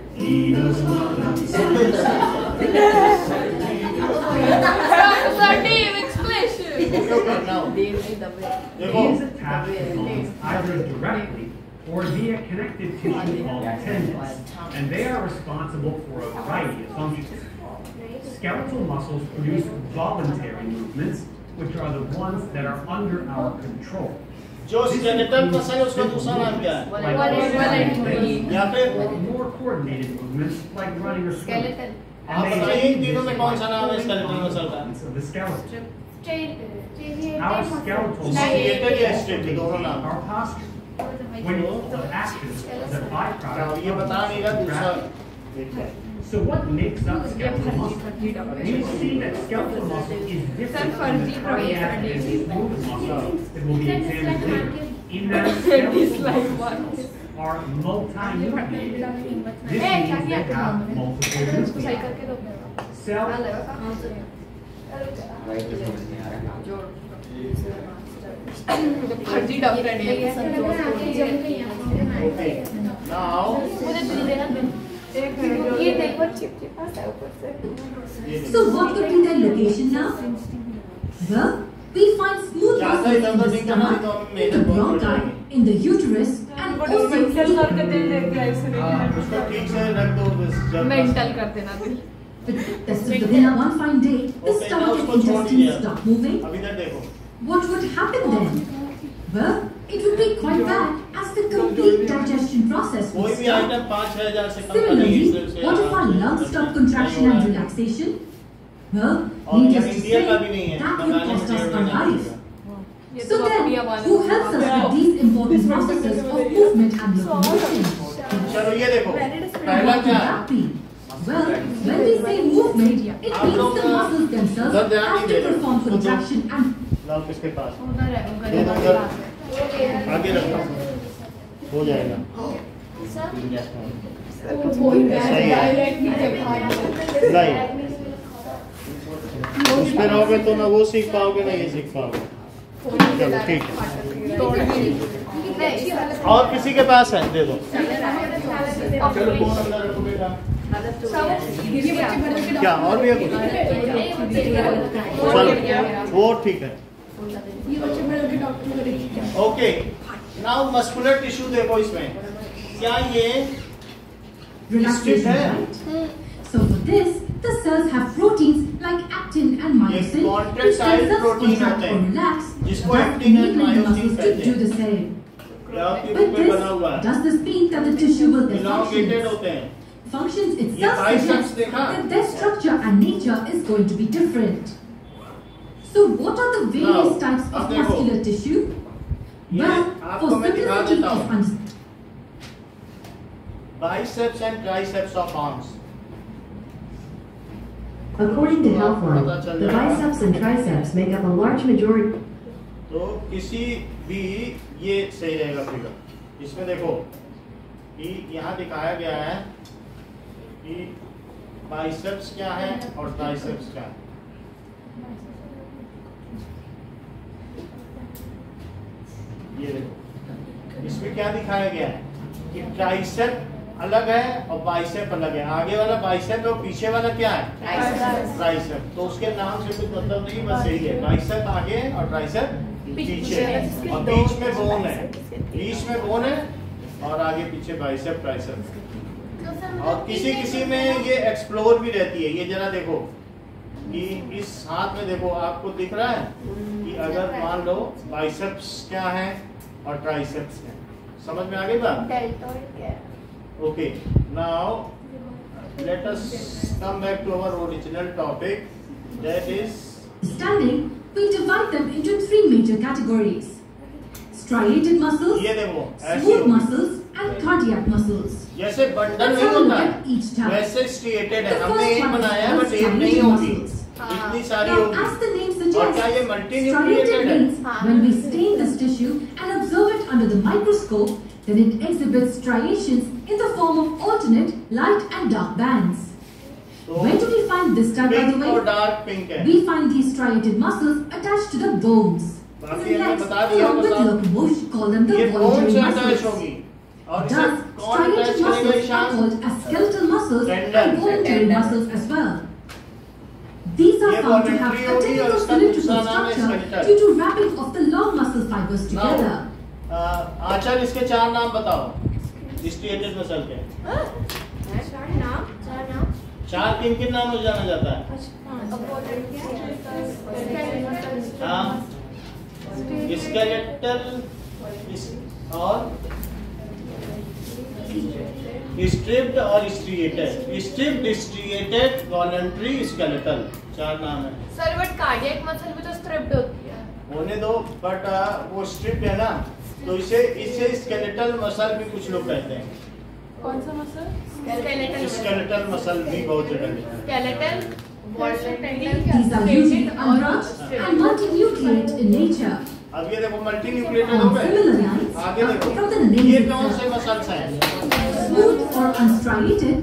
Sir, Dave, explanation. क्यों करना हो? These attach the bones either directly or via connective tissue called tendons, and they are responsible for a variety of functions. Skeletal muscles produce voluntary movements, which are the ones that are under our control. जो skeletal muscle है उसका दूसरा नाम क्या है? या फिर More coordinated movements like running or swimming. Skeleton. आप बताइए इन तीनों में कौन सा नाम है स्केलेटल मसल का? Of the skeleton. Our Straight skeletal striated या स्ट्रेटेड दोनों नाम। our posture. When the actions that byproduct ये बता नहीं रहा दूसरा। So what makes up skeletal muscle? We see that skeletal muscle is different from the cardiac and smooth muscle that will be examined later. In that skeletal muscles are multi-nucleated. This means they have multiple nuclei. Cell फर्जी doctor ने now मुझे दिल देना दिल। ये देखो चिपचिपा सा ऊपर से। So what could be their location now? Well, we find smooth ज़्यादा muscles इधर in the उधर नहीं करना, नहीं तो stomach, हम in मेहनत the बहुत bronchi, करेंगे। in the uterus, and but also mental करके दिल देख लिया इसलिए। उसको ठीक से रख दो बस जब मेंटल कर देना दिल। This is the one fine day, the Okay, stomach now and उसको छोड़ intestines दीजिए। stop moving. अभी तक देखो What would happen then? Well, it would be quite bad as the complete digestion process कोई would भी stop. आइटम 5-6 हज़ार से कम का नहीं है, Similarly, इसलिए what if our lungs stop contraction and relaxation? Well, और needless यहाँ to इंडिया say, का भी नहीं है, that would बंगाली cost में us भी our नहीं life. है। ये So तो then, अपनी आवाज who helps us with these important processes of movement and locomotion? चलो ये देखो पहला What क्या would है? that be? Well, when we say movement, it means आप लोग, the muscles themselves उधर ध्यान have नहीं to दे रहे। perform तो contraction and लाओ किसके पास उधर है दे दो उधर आगे रखो हो जाएगा सही है नहीं उस पे रहोगे तो ना वो सीख पाओगे ना ये सीख पाओगे चलो ठीक है और किसी के पास है दे दो चलो फोन अंदर रखो बेटा क्या और भी है कुछ चलो वो ठीक है ओके नाउ मस्कुलर टिश्यू देखो इसमें क्या ये relaxation, है? right? So for this, the cells have proteins like actin and myosin, contractile which tells us protein contract होते or हैं, relax, जिसको thus actin and enabling the myosin muscles to कहते do हैं। the same. आपके With ऊपर बना हुआ this, है does this mean that the tissue will get elongated functions? होते हैं Functions ये itself biceps suggests देखा? that their structure and nature is going to be different. So what are the various Now, types अब of देखो। muscular tissue? ये Well, आपको for मैं दिखा simplicity देता of हूँ understanding, biceps and triceps of arms According to Healthline, the biceps and triceps make up a large majority. तो किसी भी ये सही रहेगा फिगर इसमें देखो कि यहाँ दिखाया गया है कि बाइसेप्स क्या है और ट्राइसेप्स क्या है ये देखो इसमें क्या दिखाया गया है कि ट्राइसेप अलग है और बाइसेप अलग है आगे वाला बाइसेप है और पीछे वाला क्या है ट्राइसेप तो उसके नाम से कुछ मतलब नहीं बस यही है बाइसेप आगे और ट्राइसेप पीछे और बीच में बोन है बीच में बोन है और आगे पीछे बाइसेप ट्राइसेप और किसी किसी में ये एक्सप्लोर भी रहती है ये जरा देखो कि इस हाथ में देखो आपको दिख रहा है कि अगर मान लो बाइसेप्स क्या है और ट्राइसेप्स क्या है समझ में आ गई बात okay now let us come back to our original topic that is standing, we divide them into three major categories: striated muscles, ये देखो ऐसी smooth होगी। muscles, and cardiac muscles. जैसे बंडल Let's नहीं have a होता look है at each type. वैसे striated है, The हमने first एक one is बनाया है called बट एक नहीं striated होगी, muscles. इतनी सारी Now, होगी। as the name और क्या ये suggests, मल्टी striated न्यूक्लिएटेड है? means when we stain this tissue and observe it under the microscope, then it exhibits striations in the form of alternate light and dark bands. तो Where do we find this type, by the pink और way? Dark pink है। We find these striated muscles attached to the bones. बाकी हमने Legs, बता दिया along with बता- locomotion, call them the ये bone voluntary से अटैच muscles. होगी और इसे Thus, कौन अटैच striated करेगा muscles are Ishan? called as skeletal muscles Tendon. and voluntary Tendon. muscles as well. These are ये found to have voluntary a होगी और typical उसका cylindrical दूसरा नाम है structure skeletal. due to wrapping of the long muscle fibers Now, together. आचल इसके 4 नाम बताओ स्ट्रिएटेड मसल के। 4 किन नाम से जाना जाता है? हाँ, स्केलेटल और स्ट्रिप्ड और striated. Striped, striated, voluntary, skeletal, 4 नाम है। सर बट कार्डियक मसल भी तो स्ट्रिप्ड होती है। होने दो बट वो स्ट्रिप्ड है ना, तो इसे स्केलेटल मसल भी कुछ लोग कहते हैं। कौन सा मसल? स्केलेटल मसल भी बहुत जगह है। Skeletal, These are usually unbranched and multinucleate in nature. अब ये देखो मल्टी न्यूक्लिएटेड हो On गए। similar lines, आगे देखो from the name ये कौन से itself, मसल्स हैं? smooth or unstriated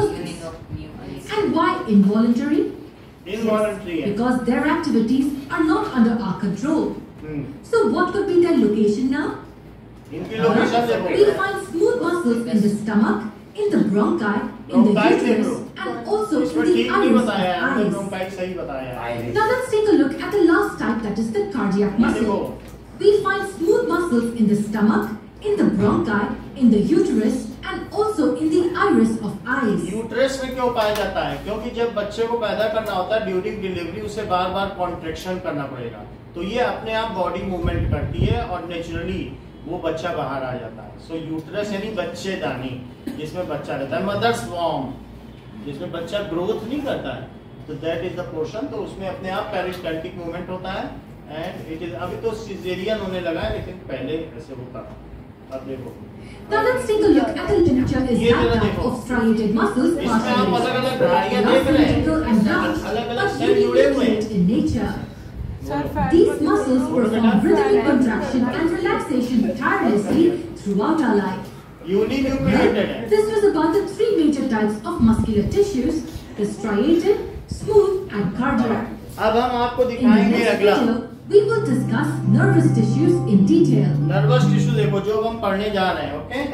because and why involuntary? Involuntary है। Because their activities are not under our control. So what could be their location now? इनकी location We'll देखो। find smooth muscles in the stomach, in the bronchi, in the Bronchi uterus, देखो। and also in इसमें the ठीक नहीं iris बताया है, of हमने eyes. Bronchi सही बताया है। Now let's take a look at the last type, that is the cardiac ये देखो, muscle. We find smooth muscles in the stomach, in the bronchi, in the uterus, and also in the iris of eyes. Uterus में क्यों पाया जाता है? क्योंकि जब बच्चे को पैदा करना होता है ड्यूरिंग डिलीवरी उसे बार बार कॉन्ट्रेक्शन करना पड़ेगा, तो ये अपने आप बॉडी मूवमेंट करती है और नेचुरली वो बच्चा बाहर आ जाता है। सो यूट्रस यानी बच्चेदानी, जिसमें बच्चा रहता है, मदर्स वॉर्म, जिसमें बच्चा ग्रोथ नहीं करता है, तो दैट इज द पोर्शन। तो उसमें अपने आप पेरिस्टाल्टिक मूवमेंट होता है एंड इट इज, अभी तो सिजेरियन होने लगा है लेकिन पहले ऐसे होता था। अब देखो Now let's take a look at the literature is ये that जरा type देखो। of striated muscles इसमें आप partially. अलग-अलग They धारियां are देख रहे cylindrical and हैं, round, अलग-अलग but सेल जुड़े हुए हैं। unique in nature. Sir, These muscles perform rhythmic contraction and relaxation tirelessly throughout our life. Uninucleated है। Well, this was about the 3 major types of muscular tissues: the striated, smooth, and cardiac. अब हम आपको In the दिखाएंगे next अगला video, we will discuss nervous tissues in detail. Nervous tissue. देखो जो हम पढ़ने जा रहे हैं, ओके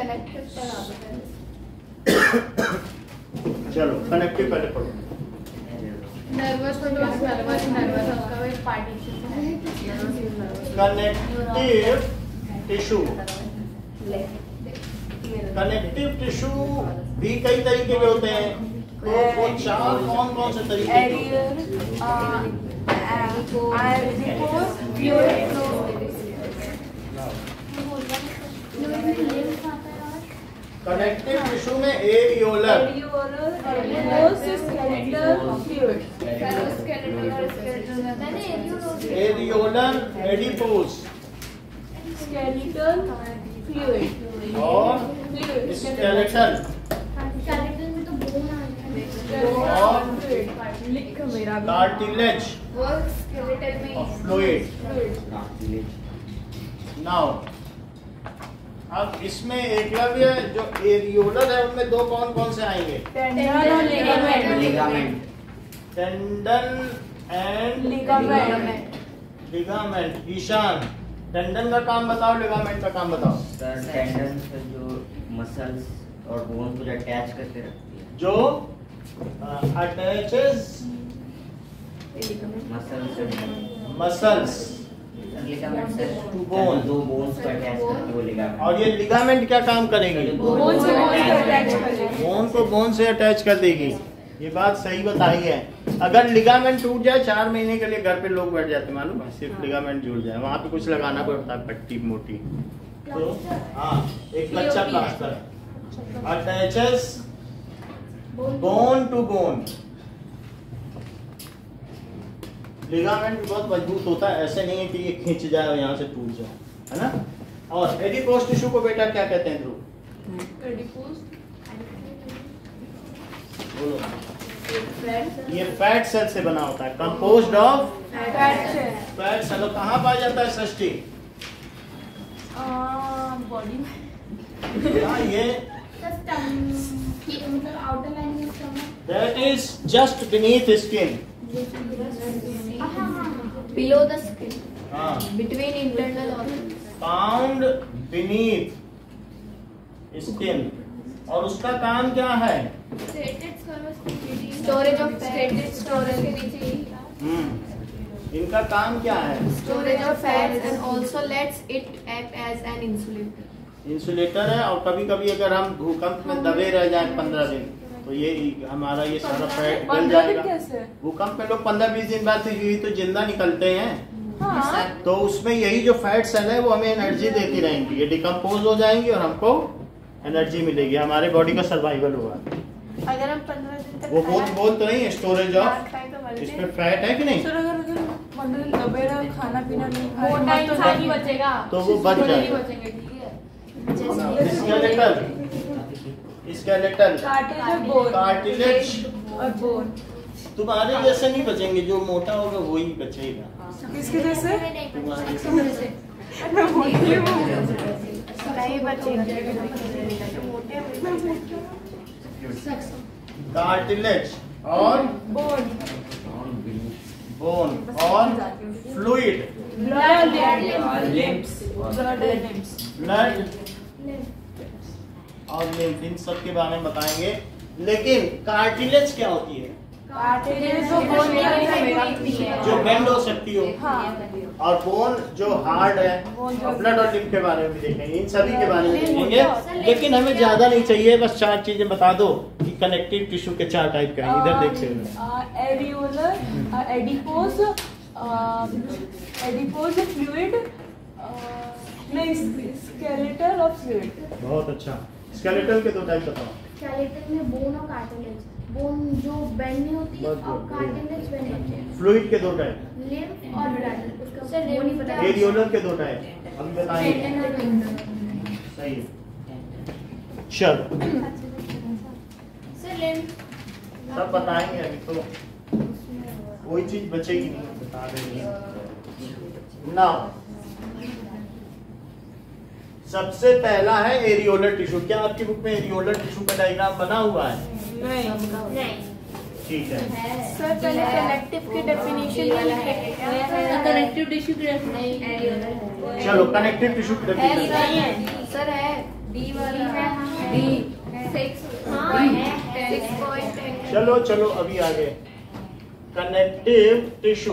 चलो कनेक्टिव पहले पढ़ो। नर्वस में तो बस नर्वस उसका एक पार्टीशन है। कनेक्टिव टिश्यू, कनेक्टिव टिश्यू भी कई तरीके के होते हैं, तो वो 4 कौन से तरीके के होते हैं? कनेक्टिव टिश्यू में एरियोलर, एरियोलर, एडिपोस और स्केलेटल में तो बोन और लिख मेरा भी। कार्टिलेज वो स्केलेटल में और फ्लूइड। नाउ अब इसमें एकलव्य जो एरियोलर है उनमें 2 कौन से आएंगे? टेंडन और ligament. Tendon and ligament. Ligament. Ishan, tendon का काम बताओ, लिगामेंट का काम बताओ। सर टेंडन से जो मसल्स और बोन को जो अटैच करके रखती है, जो अटैचेस मसल्स लिगामेंट से टू बोन, 2 बोन्स को अटैच करके वो लिगामेंट। और ये लिगामेंट क्या काम करेगी? बोन से अटैच करेगी। बोन को बोन से अटैच कर देगी। ये बात सही बताई है। अगर लिगामेंट टूट जाए 4 महीने के लिए घर पे लोग बैठ जाते, मालूम है, सिर्फ लिगामेंट जुड़ जाए, वहां पे कुछ लगाना पड़ता है पट्टी मोटी। तो हाँ, एक कच्चा plaster attaches bone to bone. Ligament बहुत मजबूत होता है, ऐसे नहीं है कि ये खींच जाए और यहाँ से टूट जाए, है ना। और एडिपोस टिश्यू को बेटा क्या कहते हैं ध्रुव? बोलो। ये फैट सेल से बना होता है, कंपोज्ड ऑफ फैट सेल। कहाँ पाया जाता है षष्ठी? बॉडी में। ये मतलब आउटर लाइन में stomach, that is just beneath skin. Below the skin. हाँ, Between internal organs. Found beneath skin. और उसका काम क्या है? Storage of storage के नीचे इनका काम क्या है? storage of fats and also lets it act as an insulator. Insulator है। और कभी कभी अगर हम भूकंप में दबे रह जाए 15 दिन तो ये हमारा ये सारा फैट गल जाएगा। भूकंप में लोग 15-20 दिन बाद तो जिंदा निकलते हैं। हाँ। तो उसमें यही जो फैट सेल है वो हमें एनर्जी देती रहेंगी, ये डिकम्पोज हो जाएंगी और हमको एनर्जी मिलेगी, हमारे बॉडी का सर्वाइवल होगा। अगर हम 15 दिन तक वो बोल तो नहीं स्टोरेज ऑफ, इसमें फैट है कि नहीं? सर अगर 15 दिन दबे रहे, खाना पीना नहीं वो खाए टाइम तो नहीं बचेगा, तो वो बच जाएगा। बचेंगे, ठीक है। स्केलेटल कार्टिलेज और बोन तुम्हारे जैसे नहीं बचेंगे, जो मोटा होगा वही बचेगा। किसके जैसे? कार्टिलेज और बोन और फ्लूइड, ब्लड और लिम्फ, इन सब के बारे में बताएंगे। लेकिन कार्टिलेज क्या होती है? जो बेंड हो सकती हो। और बोन जो हार्ड है। ब्लड और लिम्फ के बारे में भी देखेंगे, इन सभी के बारे में देखेंगे। लेकिन हमें ज्यादा नहीं चाहिए, बस 4 चीजें बता दो कि कनेक्टिव टिश्यू के 4 टाइप का है। इधर देख सकते हैं, areolar, adipose fluid, skeletal of fluid. बहुत अच्छा। स्केलेटल के 2 टाइप बताओ। स्केलेटल में बोन और कार्टिलेज। बोन जो बेंड नहीं होती है और कार्टिलेज बेंड होती है। फ्लूइड के 2 टाइप। लिम्फ और ब्लड। उसका वो नहीं पता। एरियोलर के 2 टाइप अभी बताएंगे। सही है। चलो सब बताएंगे अभी, तो कोई चीज बचेगी नहीं, बता देंगे ना। सबसे पहला है एरियोलर टिश्यू। क्या आपकी बुक में एरियोलर टिश्यू का डायग्राम बना हुआ है? नहीं। ठीक है। सर पहले कनेक्टिव की डेफिनेशन कनेक्टिव टिश्यू की चलो कनेक्टिव टिश्यू की डेफिनेशन सर है D वाला D 6.10। चलो अभी आगे। कनेक्टिव टिश्यू,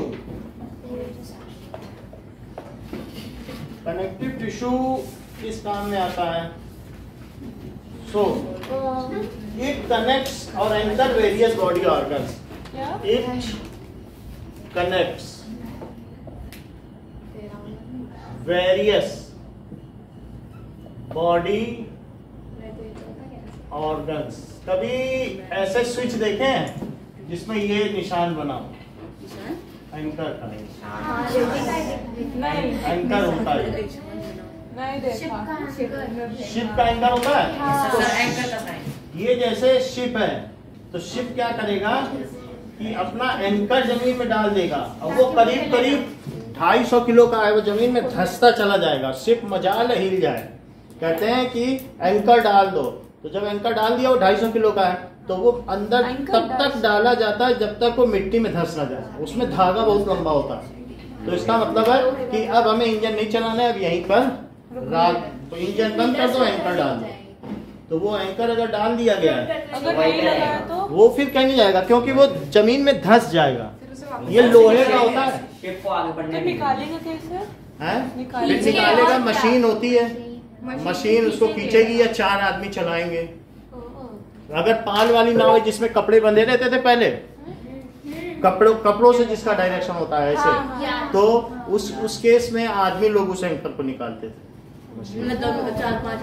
कनेक्टिव टिश्यू किस काम में आता है? सो इट कनेक्ट्स और anchor various body organs. It connects various body organs. कभी ऐसे स्विच देखे हैं जिसमें ये निशान बना हो? एंकर का एंकर होता है। नहीं देखा। शिप का एंकर होता है। ये जैसे शिप है तो शिप क्या करेगा कि अपना एंकर जमीन में डाल देगा और वो करीब 250 किलो का है, वो जमीन में धंसता चला जाएगा। शिप मजाल हिल जाए, कहते हैं कि एंकर डाल दो। तो जब एंकर डाल दिया वो 250 किलो का है तो वो अंदर तब तक डाला जाता है जब तक वो मिट्टी में धंस ना जाए। उसमें धागा बहुत लंबा होता है। तो इसका मतलब है कि अब हमें इंजन नहीं चलाना है, अब यहीं पर तो इंजन बंद कर दो, एंकर डाल दो। तो वो एंकर अगर डाल दिया गया है तो वो फिर कहीं नहीं जाएगा, क्योंकि वो जमीन में धंस जाएगा। ये लोहे का होता है। निकालेंगे कैसे? निकालेगा, मशीन होती है, मशीन उसको खींचेगी या 4 आदमी चलाएंगे। अगर पाल वाली नाव है जिसमें कपड़े बंधे रहते थे पहले, कपड़ों से जिसका डायरेक्शन होता है ऐसे, तो उस केस में आदमी लोग उस एंकर को निकालते थे। 4-5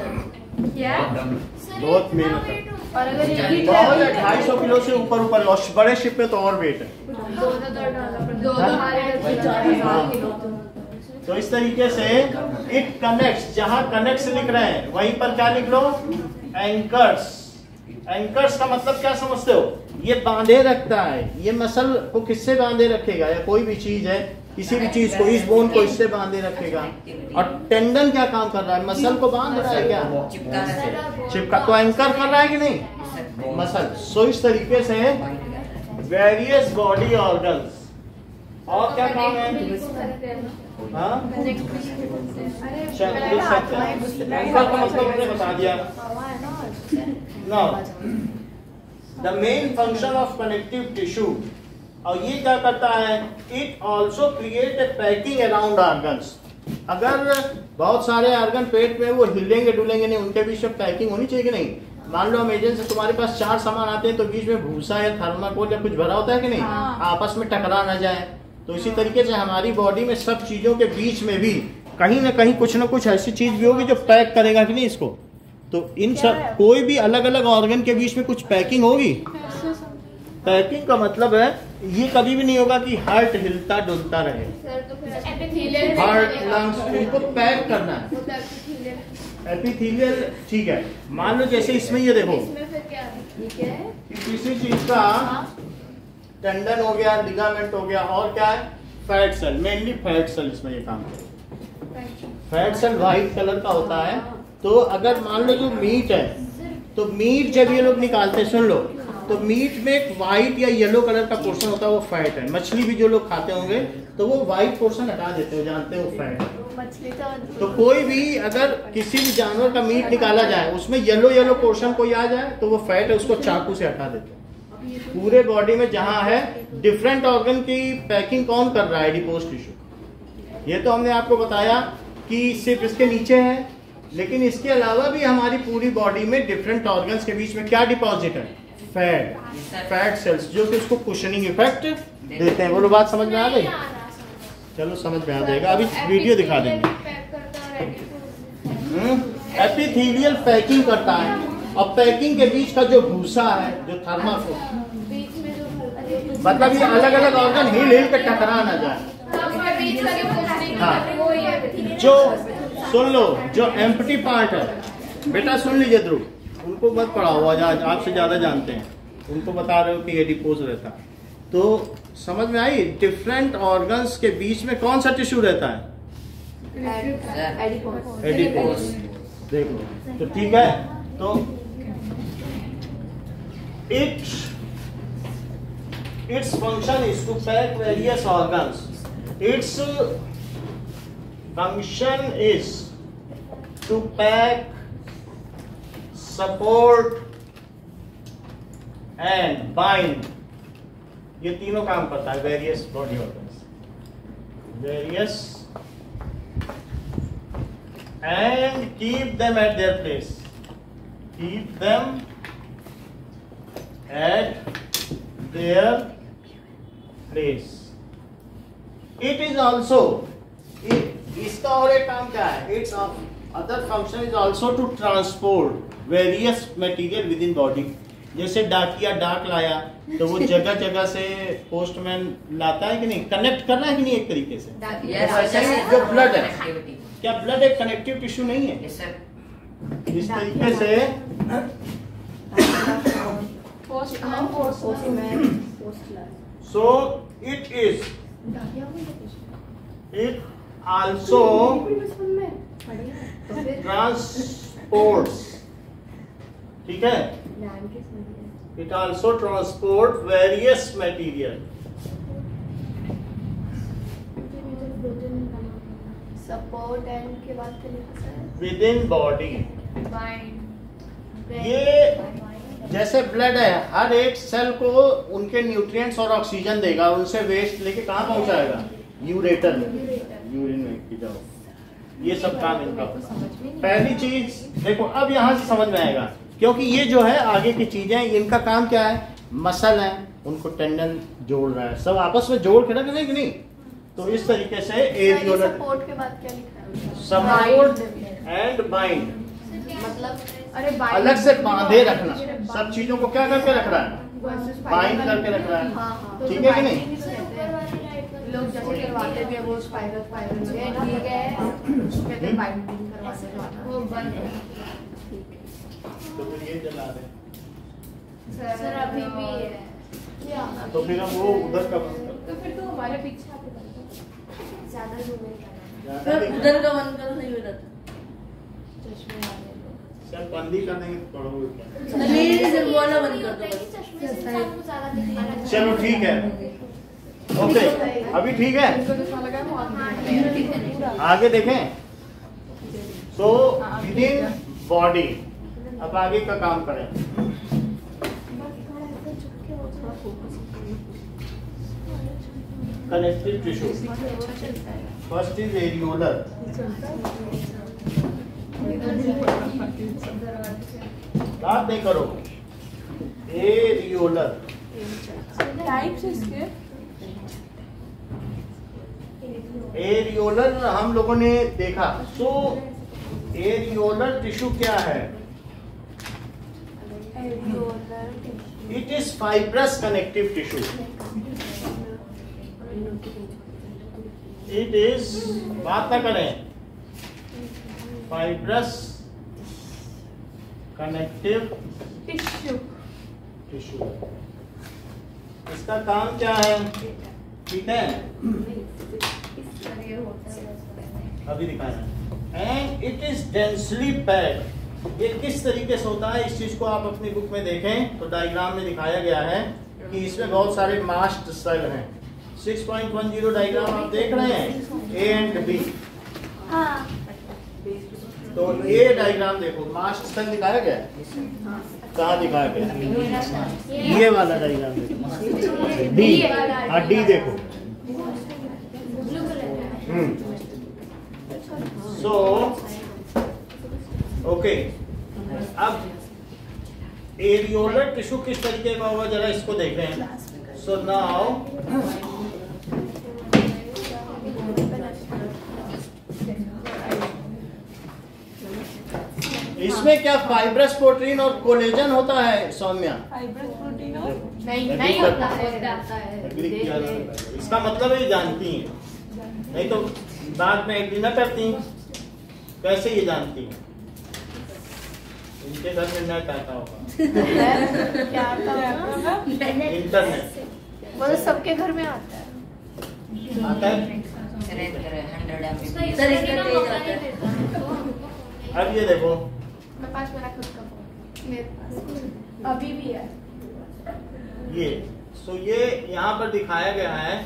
बहुत मेहनत है। और अगर 250 किलो से ऊपर बड़े शिप में तो और वेट है। तो इस तरीके से इट कनेक्ट्स, जहां कनेक्ट्स लिख रहे हैं वहीं पर क्या लिख लो, एंकर्स। एंकर्स का मतलब क्या समझते हो, ये बांधे रखता है। ये मसल को किससे बांधे रखेगा, या कोई भी चीज है, किसी भी चीज को, इस बोन को इससे बांधे रखेगा। और टेंडन क्या काम कर रहा है, मसल को बांध रहा है, क्या चिपका, तो एंकर कर रहा है कि नहीं मसल। सो इस तरीके से वेरियस बॉडी ऑर्गन्स। और क्या काम है, एंकर का मतलब मैंने बता दिया। Now, the main function of connective tissue, और ये क्या करता है, it also create a packing around organs। अगर बहुत सारे ऑर्गन पेट में वो हिलेंगे डुलेंगे नहीं, उनके बीच में पैकिंग होनी चाहिए कि नहीं। मान लो अमेजन से तुम्हारे पास 4 सामान आते हैं, तो बीच में भूसा या थर्माकोल या कुछ भरा होता है कि नहीं, आपस में टकरा ना जाए। तो इसी तरीके से हमारी बॉडी में सब चीजों के बीच में भी कहीं ना कहीं कुछ ना कुछ ऐसी चीज भी होगी जो पैक करेगा कि नहीं इसको। तो इन सब कोई भी अलग अलग ऑर्गन के बीच में कुछ पैकिंग होगी। पैकिंग का मतलब है ये कभी भी नहीं होगा कि हार्ट हिलता डुलता रहे, हार्ट लंग्स उनको पैक करना है। एपिथेलियल, ठीक है। मान लो जैसे इसमें ये देखो, किसी चीज का टेंडन हो गया, लिगामेंट हो गया, और क्या है, fat cell, mainly fat cell इसमें ये काम करेगा। फैट सेल व्हाइट कलर का होता है। तो अगर मान लो जो मीट है, तो मीट जब ये लोग निकालते हैं, सुन लो, तो मीट में एक व्हाइट या येलो कलर का पोर्शन होता है, वो फैट है। मछली भी जो लोग खाते होंगे तो वो व्हाइट पोर्शन हटा देते हो, जानते हो फैट है। तो कोई भी अगर किसी भी जानवर का मीट निकाला जाए, उसमें येलो येलो पोर्शन कोई आ जाए तो वो फैट है, उसको चाकू से हटा देते हैं। पूरे बॉडी में जहां है डिफरेंट ऑर्गन की पैकिंग कौन कर रहा है, एडिपोज टिश्यू। ये तो हमने आपको बताया कि सिर्फ इसके नीचे है, लेकिन इसके अलावा भी हमारी पूरी बॉडी में डिफरेंट ऑर्गन्स के बीच में क्या डिपॉजिट है, फैट सेल्स, जो कि उसको कुशनिंग इफेक्ट देते हैं। बोलो बात समझ में आ गई, चलो समझ में आ जाएगा, अभी वीडियो दिखा देंगे। एपिथेलियल पैकिंग करता है, और पैकिंग के बीच का जो भूसा है, जो थर्माकोल, मतलब ये अलग अलग ऑर्गन हिल हिल के टकरा ना जाए। हाँ, जो सुन लो, जो एम्प्टी पार्ट है, बेटा सुन लीजिए ध्रुव, उनको मत पढ़ाओ, आज आपसे ज्यादा जानते हैं, उनको बता रहे हो कि एडिपोज रहता है। तो समझ में आई, डिफरेंट ऑर्गन्स के बीच में कौन सा टिश्यू रहता है, एडिपोज। देखो तो ठीक है, तो its function is to pack various organs. Its function is to pack, support and bind. ये तीनों काम करता है various body organs, various, and keep them at their place, keep them at their place. It is also, इसका और एक काम क्या है, its other function is also to transport various material within body. जैसे डाकिया डाक लाया, तो वो जगह जगह से पोस्टमैन लाता है कि नहीं, कनेक्ट करना है कि नहीं एक तरीके से। जो ब्लड है, क्या ब्लड एक कनेक्टिव टिश्यू नहीं है? इस तरीके से so it also transports, ठीक है, it also transport various material. Support and के बाद within body. ये जैसे ब्लड है, हर एक सेल को उनके न्यूट्रिएंट्स और ऑक्सीजन देगा, उनसे वेस्ट लेके कहाँ पहुंचाएगा, यूरेटर में, यूरिन में जाओ, ये सब काम इनका। पहली चीज देखो, अब यहाँ से समझ में आएगा, क्योंकि ये जो है आगे की चीजें, इनका काम क्या है, मसल है, उनको टेंडन जोड़ रहा है, सब आपस में जोड़ के रख रहे कि नहीं। तो इस तरीके से एरियोलर, सपोर्ट के बाद क्या लिखा है, सपोर्ट एंड बाइंड, मतलब अलग से बांधे रखना, सब चीजों को क्या करके रख रहा है, बाइंड करके रख रहा है, ठीक है कि नहीं। लोग जैसे करवाते भी है वो स्पाइरल से ठीक है, कहते हैं बाइंडिंग करवाते हैं वो बंद है। तो फिर ये जला दे सर अभी भी है तो फिर हम वो उधर का तो फिर तो हमारे पीछे आप ज़्यादा जूम नहीं करना। ज़्यादा उधर का बंद करो, नहीं हो जाता। चश्मे वाले लोग सर बंदी करने की पढ़ोगे क्या? नहीं सिर्फ वो वाला बंद कर दो बस। चश्मे से इंसान को ज़्यादा दिखाना चाहिए। चलो ठीक है, ओके अभी ठीक है। इनको तो लगा है वो आगे देखें। सो विद इन बॉडी अब आगे का काम करें। Connective tissue first is areolar. बात नहीं करो, एरियोलर टाइप्स इसके एरियोलर हम लोगों ने देखा। सो एरियोलर टिश्यू क्या है? It is fibrous connective tissue. It is, बात ना करें, फाइब्रस कनेक्टिव टिश्यू। टिश्यू। इसका काम क्या है? ठीक है, अभी दिखाना। And it is densely packed. ये किस तरीके से होता है, इस चीज को आप अपनी बुक में देखें तो डायग्राम में दिखाया गया है कि इसमें बहुत सारे मास्ट सेल हैं। 6.10 डायग्राम आप देख रहे हैं, ए एंड बी। तो ये डायग्राम देखो, मास्ट सेल दिखाया गया है। कहाँ दिखाया गया? ये वाला डायग्राम देखो, डी। हाँ डी देखो। सो ओके, अब एरियोलर टिश्यू किस तरीके का होगा जरा इसको देख रहे हैं। सो नाउ इसमें क्या फाइब्रस प्रोटीन और कोलेजन होता है सौम्या? फाइब्रस प्रोटीन और नहीं होता है। इसका मतलब ये जानती हैं, नहीं तो बाद में एग्री ना करती। कैसे ये जानती हैं? इनके घर में नेट आता होगा। क्या आता होगा? इंटरनेट वो तो सबके घर में आता है। आता है। अब ये देखो, मेरे पास मेरा खुद का फोन मेरे पास अभी भी है ये। सो ये यहाँ पर दिखाया गया है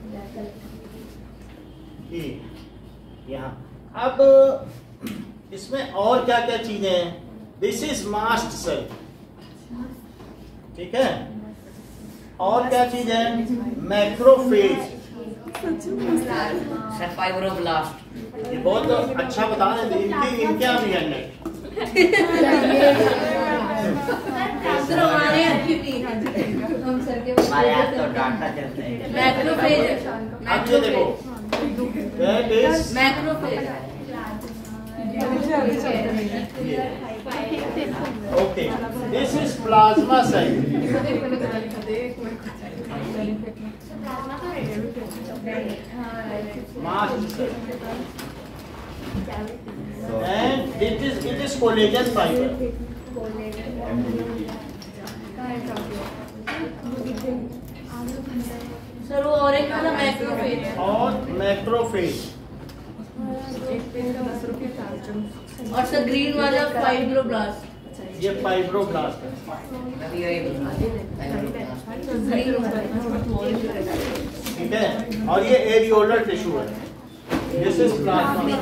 कि यहाँ, अब इसमें और क्या क्या चीजें हैं। दिस इज मास्ट सेल, ठीक है। और क्या चीज है? Macrophage, fibroblast. ये बहुत अच्छा बता रहे थे। इनके यहाँ भी है नेट। हमारे यहाँ भी हमारे यहाँ तो डाटा चलता है। मैक्रोफेज। अब ये देखो, that is macrophage. Okay, this is plasma cell. Mast cell and it is collagen fiber. Sir वो और एक वाला मैक्रोफेज और मैक्रोफेज। और सर ग्रीन वाला फाइब्रोब्लास्ट। ये फाइब्रोब्लास्ट है, ठीक है। और ये एरियोलर टिश्यू है। This is plasma.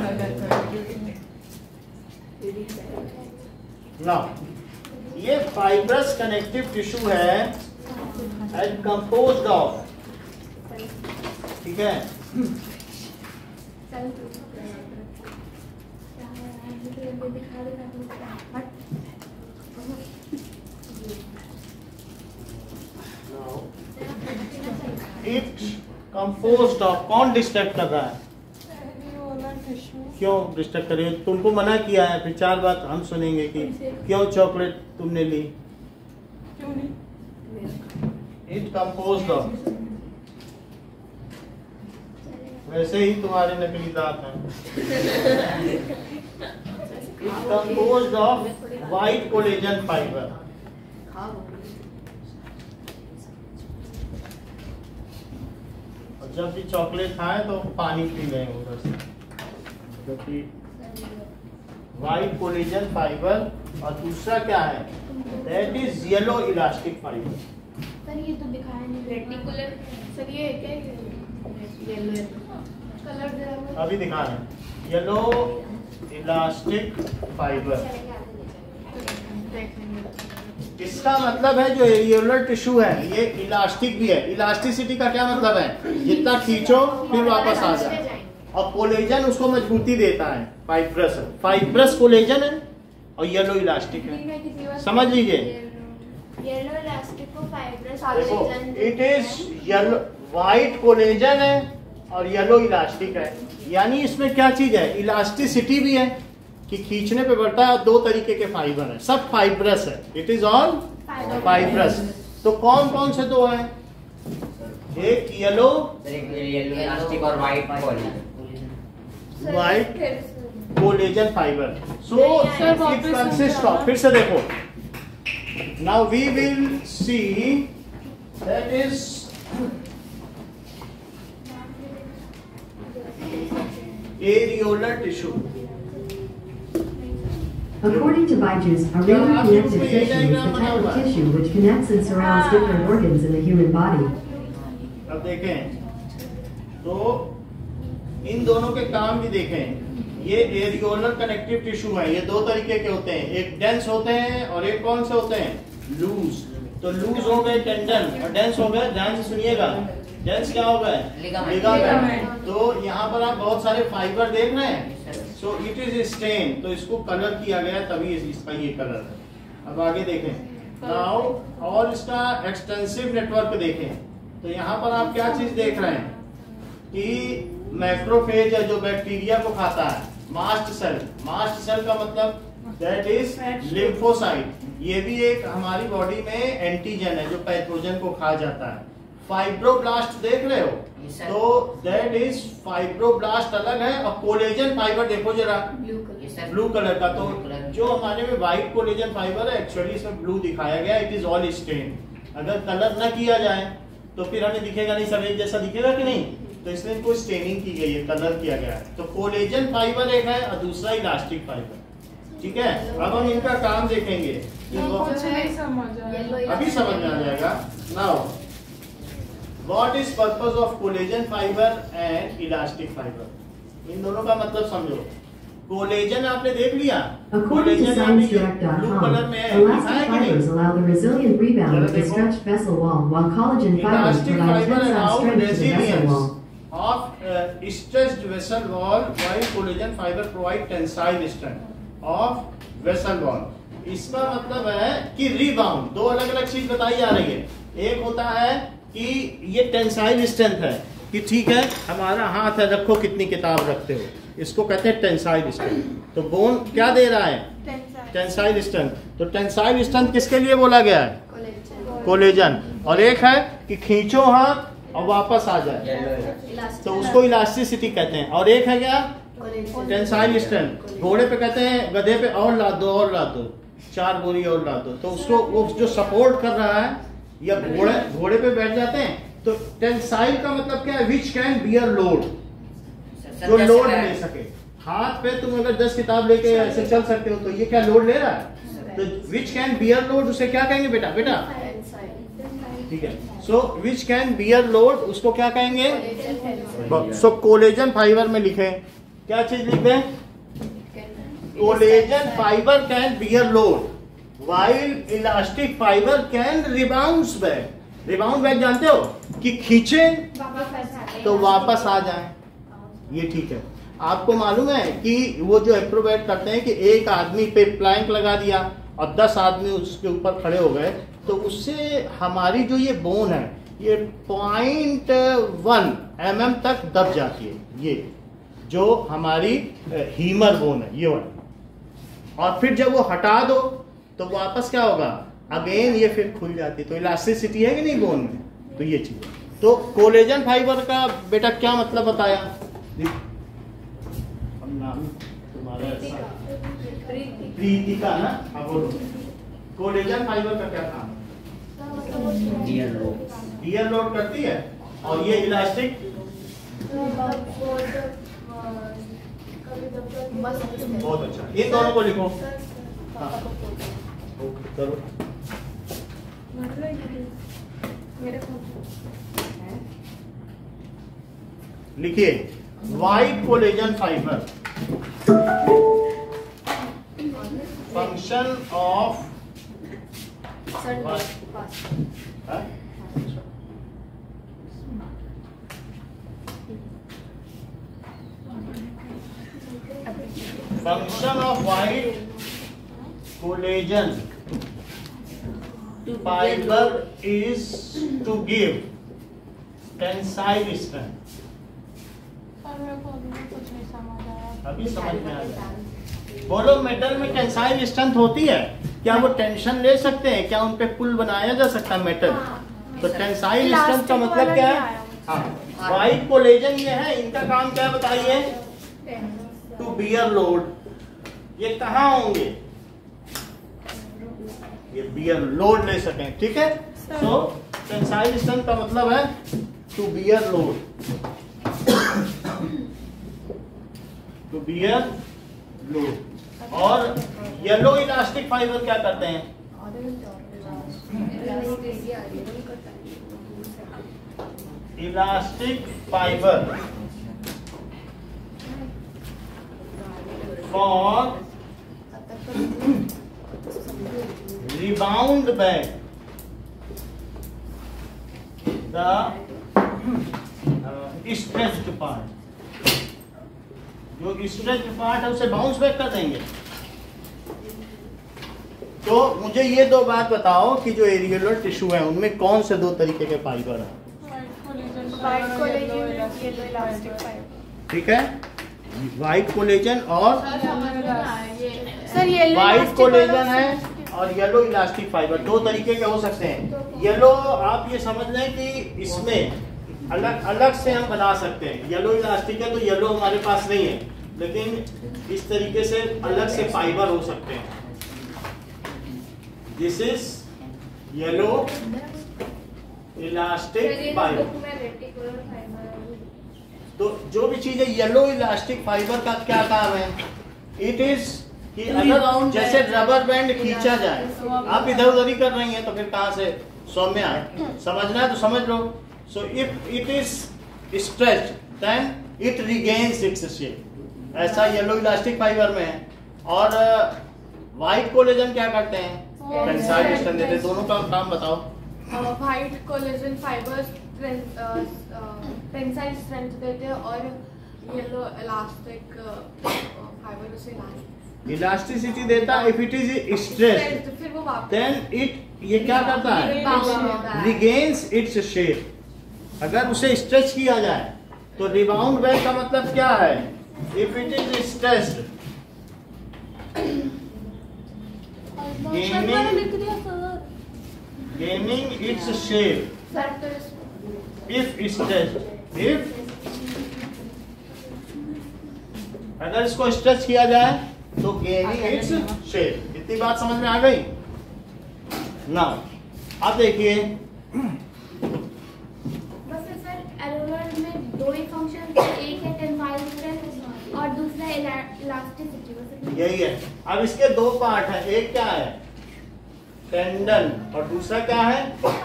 नाउ ये फाइब्रस कनेक्टिव टिश्यू है एंड कंपोज्ड ऑफ, ठीक है। इट कंपोज्ड ऑफ, कौन डिस्ट्रैक्ट कर रहा है? क्यों डिस्टर्ब करेंगे? तुमको मना किया है, फिर 4 बात हम सुनेंगे कि क्यों चॉकलेट तुमने ली। इट कंपोज्ड ऑफ वैसे ही तुम्हारे नकली दांत हैं। Composed of white collagen fibre. और जब भी चॉकलेट खाएं तो पानी पी लें उधर से, क्योंकि व्हाइट कोलेजन फाइबर। और दूसरा क्या है, that is yellow elastic fibre. Sir ये तो दिखाया नहीं, रेटिकुलर। सर ये क्या येलो कलर अभी दिखा रहे हैं, येलो इलास्टिक फाइबर। इसका मतलब है जो एरियोलर टिश्यू है ये इलास्टिक भी है। इलास्टिसिटी का क्या मतलब है, जितना खींचो फिर वापस आ जाए। और कोलेजन उसको मजबूती देता है, फाइब्रस है। फाइब्रस कोलेजन है और येलो इलास्टिक है, समझ लीजिए। येलो इलास्टिक को फाइब्रस देखो collagen, it is yellow, white collagen है और येलो इलास्टिक है। यानी इसमें क्या चीज है, इलास्टिसिटी भी है कि खींचने पे बढ़ता है। दो तरीके के फाइबर है, सब फाइब्रस है। It is all fibrous. तो कौन कौन से दो हैं, एक येलो इलास्टिक और white collagen fibre. So it consist of, फिर से देखो, now we will see that is areolar tissue. According to Byju's, a really connective tissue is the type of tissue which connects and surrounds different organs in the human body. अब देखें तो इन दोनों के काम भी देखें। ये एरियोलर कनेक्टिव टिश्यू है, ये दो तरीके के होते हैं, एक डेंस होते हैं और एक कौन से होते हैं, लूज। तो लूज हो गए टेंडन और डेंस हो गए, ध्यान से सुनिएगा, डेंस क्या हो गए, लिगामेंट। तो यहाँ पर आप बहुत सारे फाइबर देख रहे हैं। सो इट इज स्टेन, तो इसको कलर किया गया तभी इसका ये कलर है। अब आगे देखें नाउ, और इसका एक्सटेंसिव नेटवर्क देखें। तो यहाँ पर आप क्या चीज देख रहे हैं कि मैक्रोफेज है जो बैक्टीरिया को खाता है, मास्ट सेल। मास्ट सेल का मतलब दैट इज लिम्फोसाइट। ये भी एक हमारी बॉडी में एंटीजन है जो पैथोजन को खा जाता है। फाइब्रोब्लास्ट देख रहे हो, तो दैट इज फाइब्रोब्लास्ट अलग है। और कोलेजन फाइबर देखो जरा, ब्लू कलर का। तो जो हमारे में व्हाइट कोलेजन फाइबर है, एक्चुअली इसमें ब्लू दिखाया गया। It is all stain. अगर कलर न किया जाए तो फिर हमें दिखेगा नहीं, सफेद जैसा दिखेगा कि नहीं। तो इसमें कोई स्टेनिंग की गई है, कलर किया गया है। तो कोलेजन फाइबर एक है और दूसरा इलास्टिक फाइबर। ठीक है, अब हम इनका काम देखेंगे। अभी समझ में आ जाएगा। Now what is purpose of collagen fibre and elastic fibre, इन दोनों का मतलब समझो। कोलेजन आपने देख लिया, According to ScienceDirect.com, elastic fibers allow the resilient rebound of the stretched vessel wall, while collagen fibers provide tensile strength to the vessel wall. Of stretched vessel wall, while collagen fiber provide tensile strength of vessel wall. इसका मतलब है कि rebound, दो अलग अलग चीज बताई जा रही है। एक होता है कि ये टेंसाइल स्ट्रेंथ है कि ठीक है हमारा हाथ है, रखो कितनी किताब रखते हो, इसको कहते हैं टेंसाइल स्ट्रेंथ। तो बोन क्या दे रहा है, टेंसाइल स्ट्रेंथ। तो टेंसाइल स्ट्रेंथ किसके लिए बोला गया है, कोलेजन। और एक है कि खींचो हाथ और वापस आ जाए, तो उसको इलास्टिसिटी कहते हैं। और एक है क्या, टेंसाइल स्ट्रेंथ। घोड़े पे कहते हैं, गधे पे और ला दो और ला दो, 4 बोरी और ला दो, तो उसको वो जो सपोर्ट कर रहा है, या घोड़े पे बैठ जाते हैं। तो टेंसाइल का मतलब क्या है, विच कैन बियर लोड, जो लोड ले सके। हाथ पे तुम अगर 10 किताब लेके ऐसे चल सकते हो, तो ये क्या लोड ले रहा है। तो विच कैन बियर लोड, उसे क्या कहेंगे बेटा, बेटा ठीक है। So which can bear load, उसको क्या कहेंगे। सो कोलेजन फाइबर में लिखे, क्या चीज लिखे, collagen fibre can bear load while elastic fiber can rebound back. Rebound back जानते हो कि खींचे तो वापस आ जाए, ये ठीक है। आपको मालूम है कि वो जो एक्रोबैट करते हैं कि एक आदमी पे प्लैंक लगा दिया और 10 आदमी उसके ऊपर खड़े हो गए, तो उससे हमारी जो ये बोन है ये 0.1 mm तक दब जाती है, ये जो हमारी हीमर बोन है ये वाली। और फिर जब वो हटा दो तो वापस क्या होगा, अगेन ये फिर खुल जाती है। तो इलास्टिसिटी है कि नहीं बोन में, तो ये चीज। तो कोलेजन फाइबर का बेटा क्या मतलब बताया? नाम तुम्हारा प्रीतिका ना? हाँ बोलो, कोलेजन फाइबर का क्या काम? ईयर लोड करती है। और ये इलास्टिक बहुत अच्छा, इन दोनों को लिखो। हाँ करो, लिखिए white collagen fibre, function of function of white collagen fiber is to give tensile strength। अभी समझ में आ गया? बोलो, मेटल में टेंसाइल स्ट्रेंथ होती है क्या? वो टेंशन ले सकते हैं क्या? उन पे पुल बनाया जा सकता है मेटल? तो टेंसाइल स्ट्रेंथ का मतलब क्या है? हाँ, वाइट कोलेजन ये है, इनका काम क्या बताइए? To bear load. ये कहाँ होंगे? ये बियर लोड ले सकें, ठीक है। सो टेंसाइल स्ट्रेंथ का मतलब है to bear load, to bear load. और येलो इलास्टिक फाइबर क्या करते हैं? Elastic fibre for rebound back the stretched part. जो स्ट्रेच्ड पार्ट है उसे बाउंस बैक कर देंगे। तो मुझे ये दो बात बताओ कि जो एरिकुलर टिश्यू है उनमें कौन से दो तरीके के फाइबर हैं? ठीक है, व्हाइट कोलेजन और व्हाइट कोलेजन है और येलो इलास्टिक फाइबर, दो तरीके के हो सकते हैं। येलो आप ये समझ लें कि इसमें अलग अलग से हम बना सकते हैं। येलो इलास्टिक है तो येलो हमारे पास नहीं है, लेकिन इस तरीके से अलग से फाइबर हो सकते हैं। This is yellow elastic fibre. तो जो भी चीज है येलो इलास्टिक फाइबर का क्या काम है? इट इज कि अगर जैसे रबर बैंड खींचा जाए, आप इधर उधर ही कर रही हैं तो फिर कहां से सौम्य आए? समझना है तो समझ लो। So if it is stretched then it regains its shape. ऐसा येलो इलास्टिक फाइबर में है। और व्हाइट कोलेजन क्या करते हैं? टेंसाइल स्ट्रेंथ देते हैं। दोनों का काम बताओ। White collagen fibres tensile strength देते हैं और येलो इलास्टिक फाइबर उसे इलास्टिसिटी देता है। इफ इट इज स्ट्रेच्ड फिर वो देन इट ये क्या करता है? Regains its shape. अगर उसे स्ट्रेच किया जाए तो रिबाउंड बैक का मतलब क्या है? If it is stretched gaining its shape if stretched। if अगर इसको स्ट्रेच किया जाए तो gaining its shape। इतनी बात समझ में आ गई ना? अब देखिए बस सर एरोलर में दो ही फंक्शन, एक है टेंसाइल स्ट्रेंथ और दूसरा इलास्टिसिटी। यही है। अब इसके दो पार्ट हैं, एक क्या है? टेंडन और दूसरा क्या है?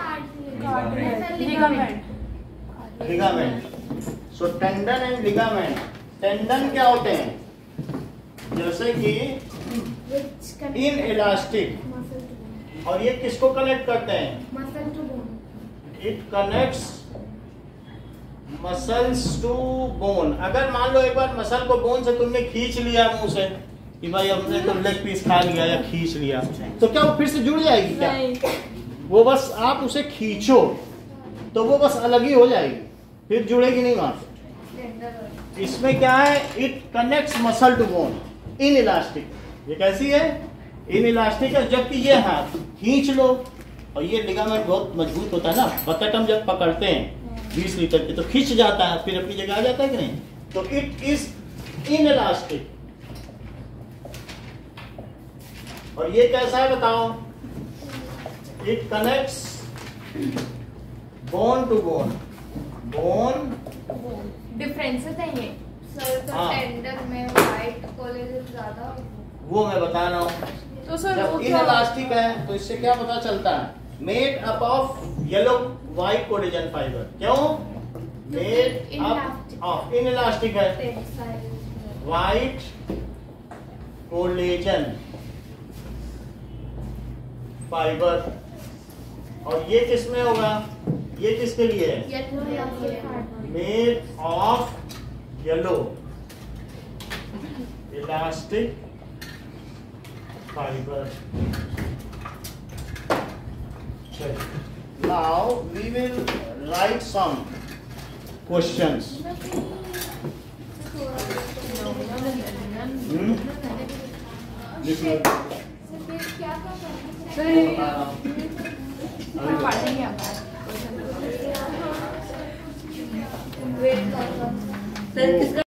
Ligament. So tendon and ligament. Tendon क्या होते हैं? जैसे कि इन इलास्टिक, और ये किसको कनेक्ट करते हैं? Muscle to bone. It connects muscles to bone. अगर मान लो एक बार मसल को बोन से तुमने खींच लिया मुंह से कि भाई हमने तो लेग पीस खा लिया या खींच लिया, तो क्या वो फिर से जुड़ जाएगी क्या? वो बस आप उसे खींचो तो वो बस अलग ही हो जाएगी, फिर जुड़ेगी नहीं वहां से। इसमें क्या है? It connects muscle to bone inelastic. ये कैसी है? इन इलास्टिक है। जबकि ये हाथ खींच लो, और ये लिगामेंट बहुत मजबूत होता है ना, बकेट हम जब पकड़ते हैं 20 लीटर की, तो खिंच जाता है, फिर अपनी जगह आ जाता है कि नहीं। तो इट इज इनइलास्टिक। और ये कैसा है बताओ? It connects bone to bone. Bone differences है ये सर। तो हाँ। टेंडर में वाइट कोलेजन ज्यादा, वो मैं बता रहा हूँ। तो सर जब इनइलास्टिक है तो इससे क्या पता चलता है? Made up of yellow white collagen fibre. क्यों? मेड अप ऑफ, इनइलास्टिक है, व्हाइट कोलेजन फाइबर। और ये किस में होगा? ये किसके लिए है? Made of yellow elastic fibre. Now we will write some questions. पढ़ेंगे वेट लॉस। सर किसका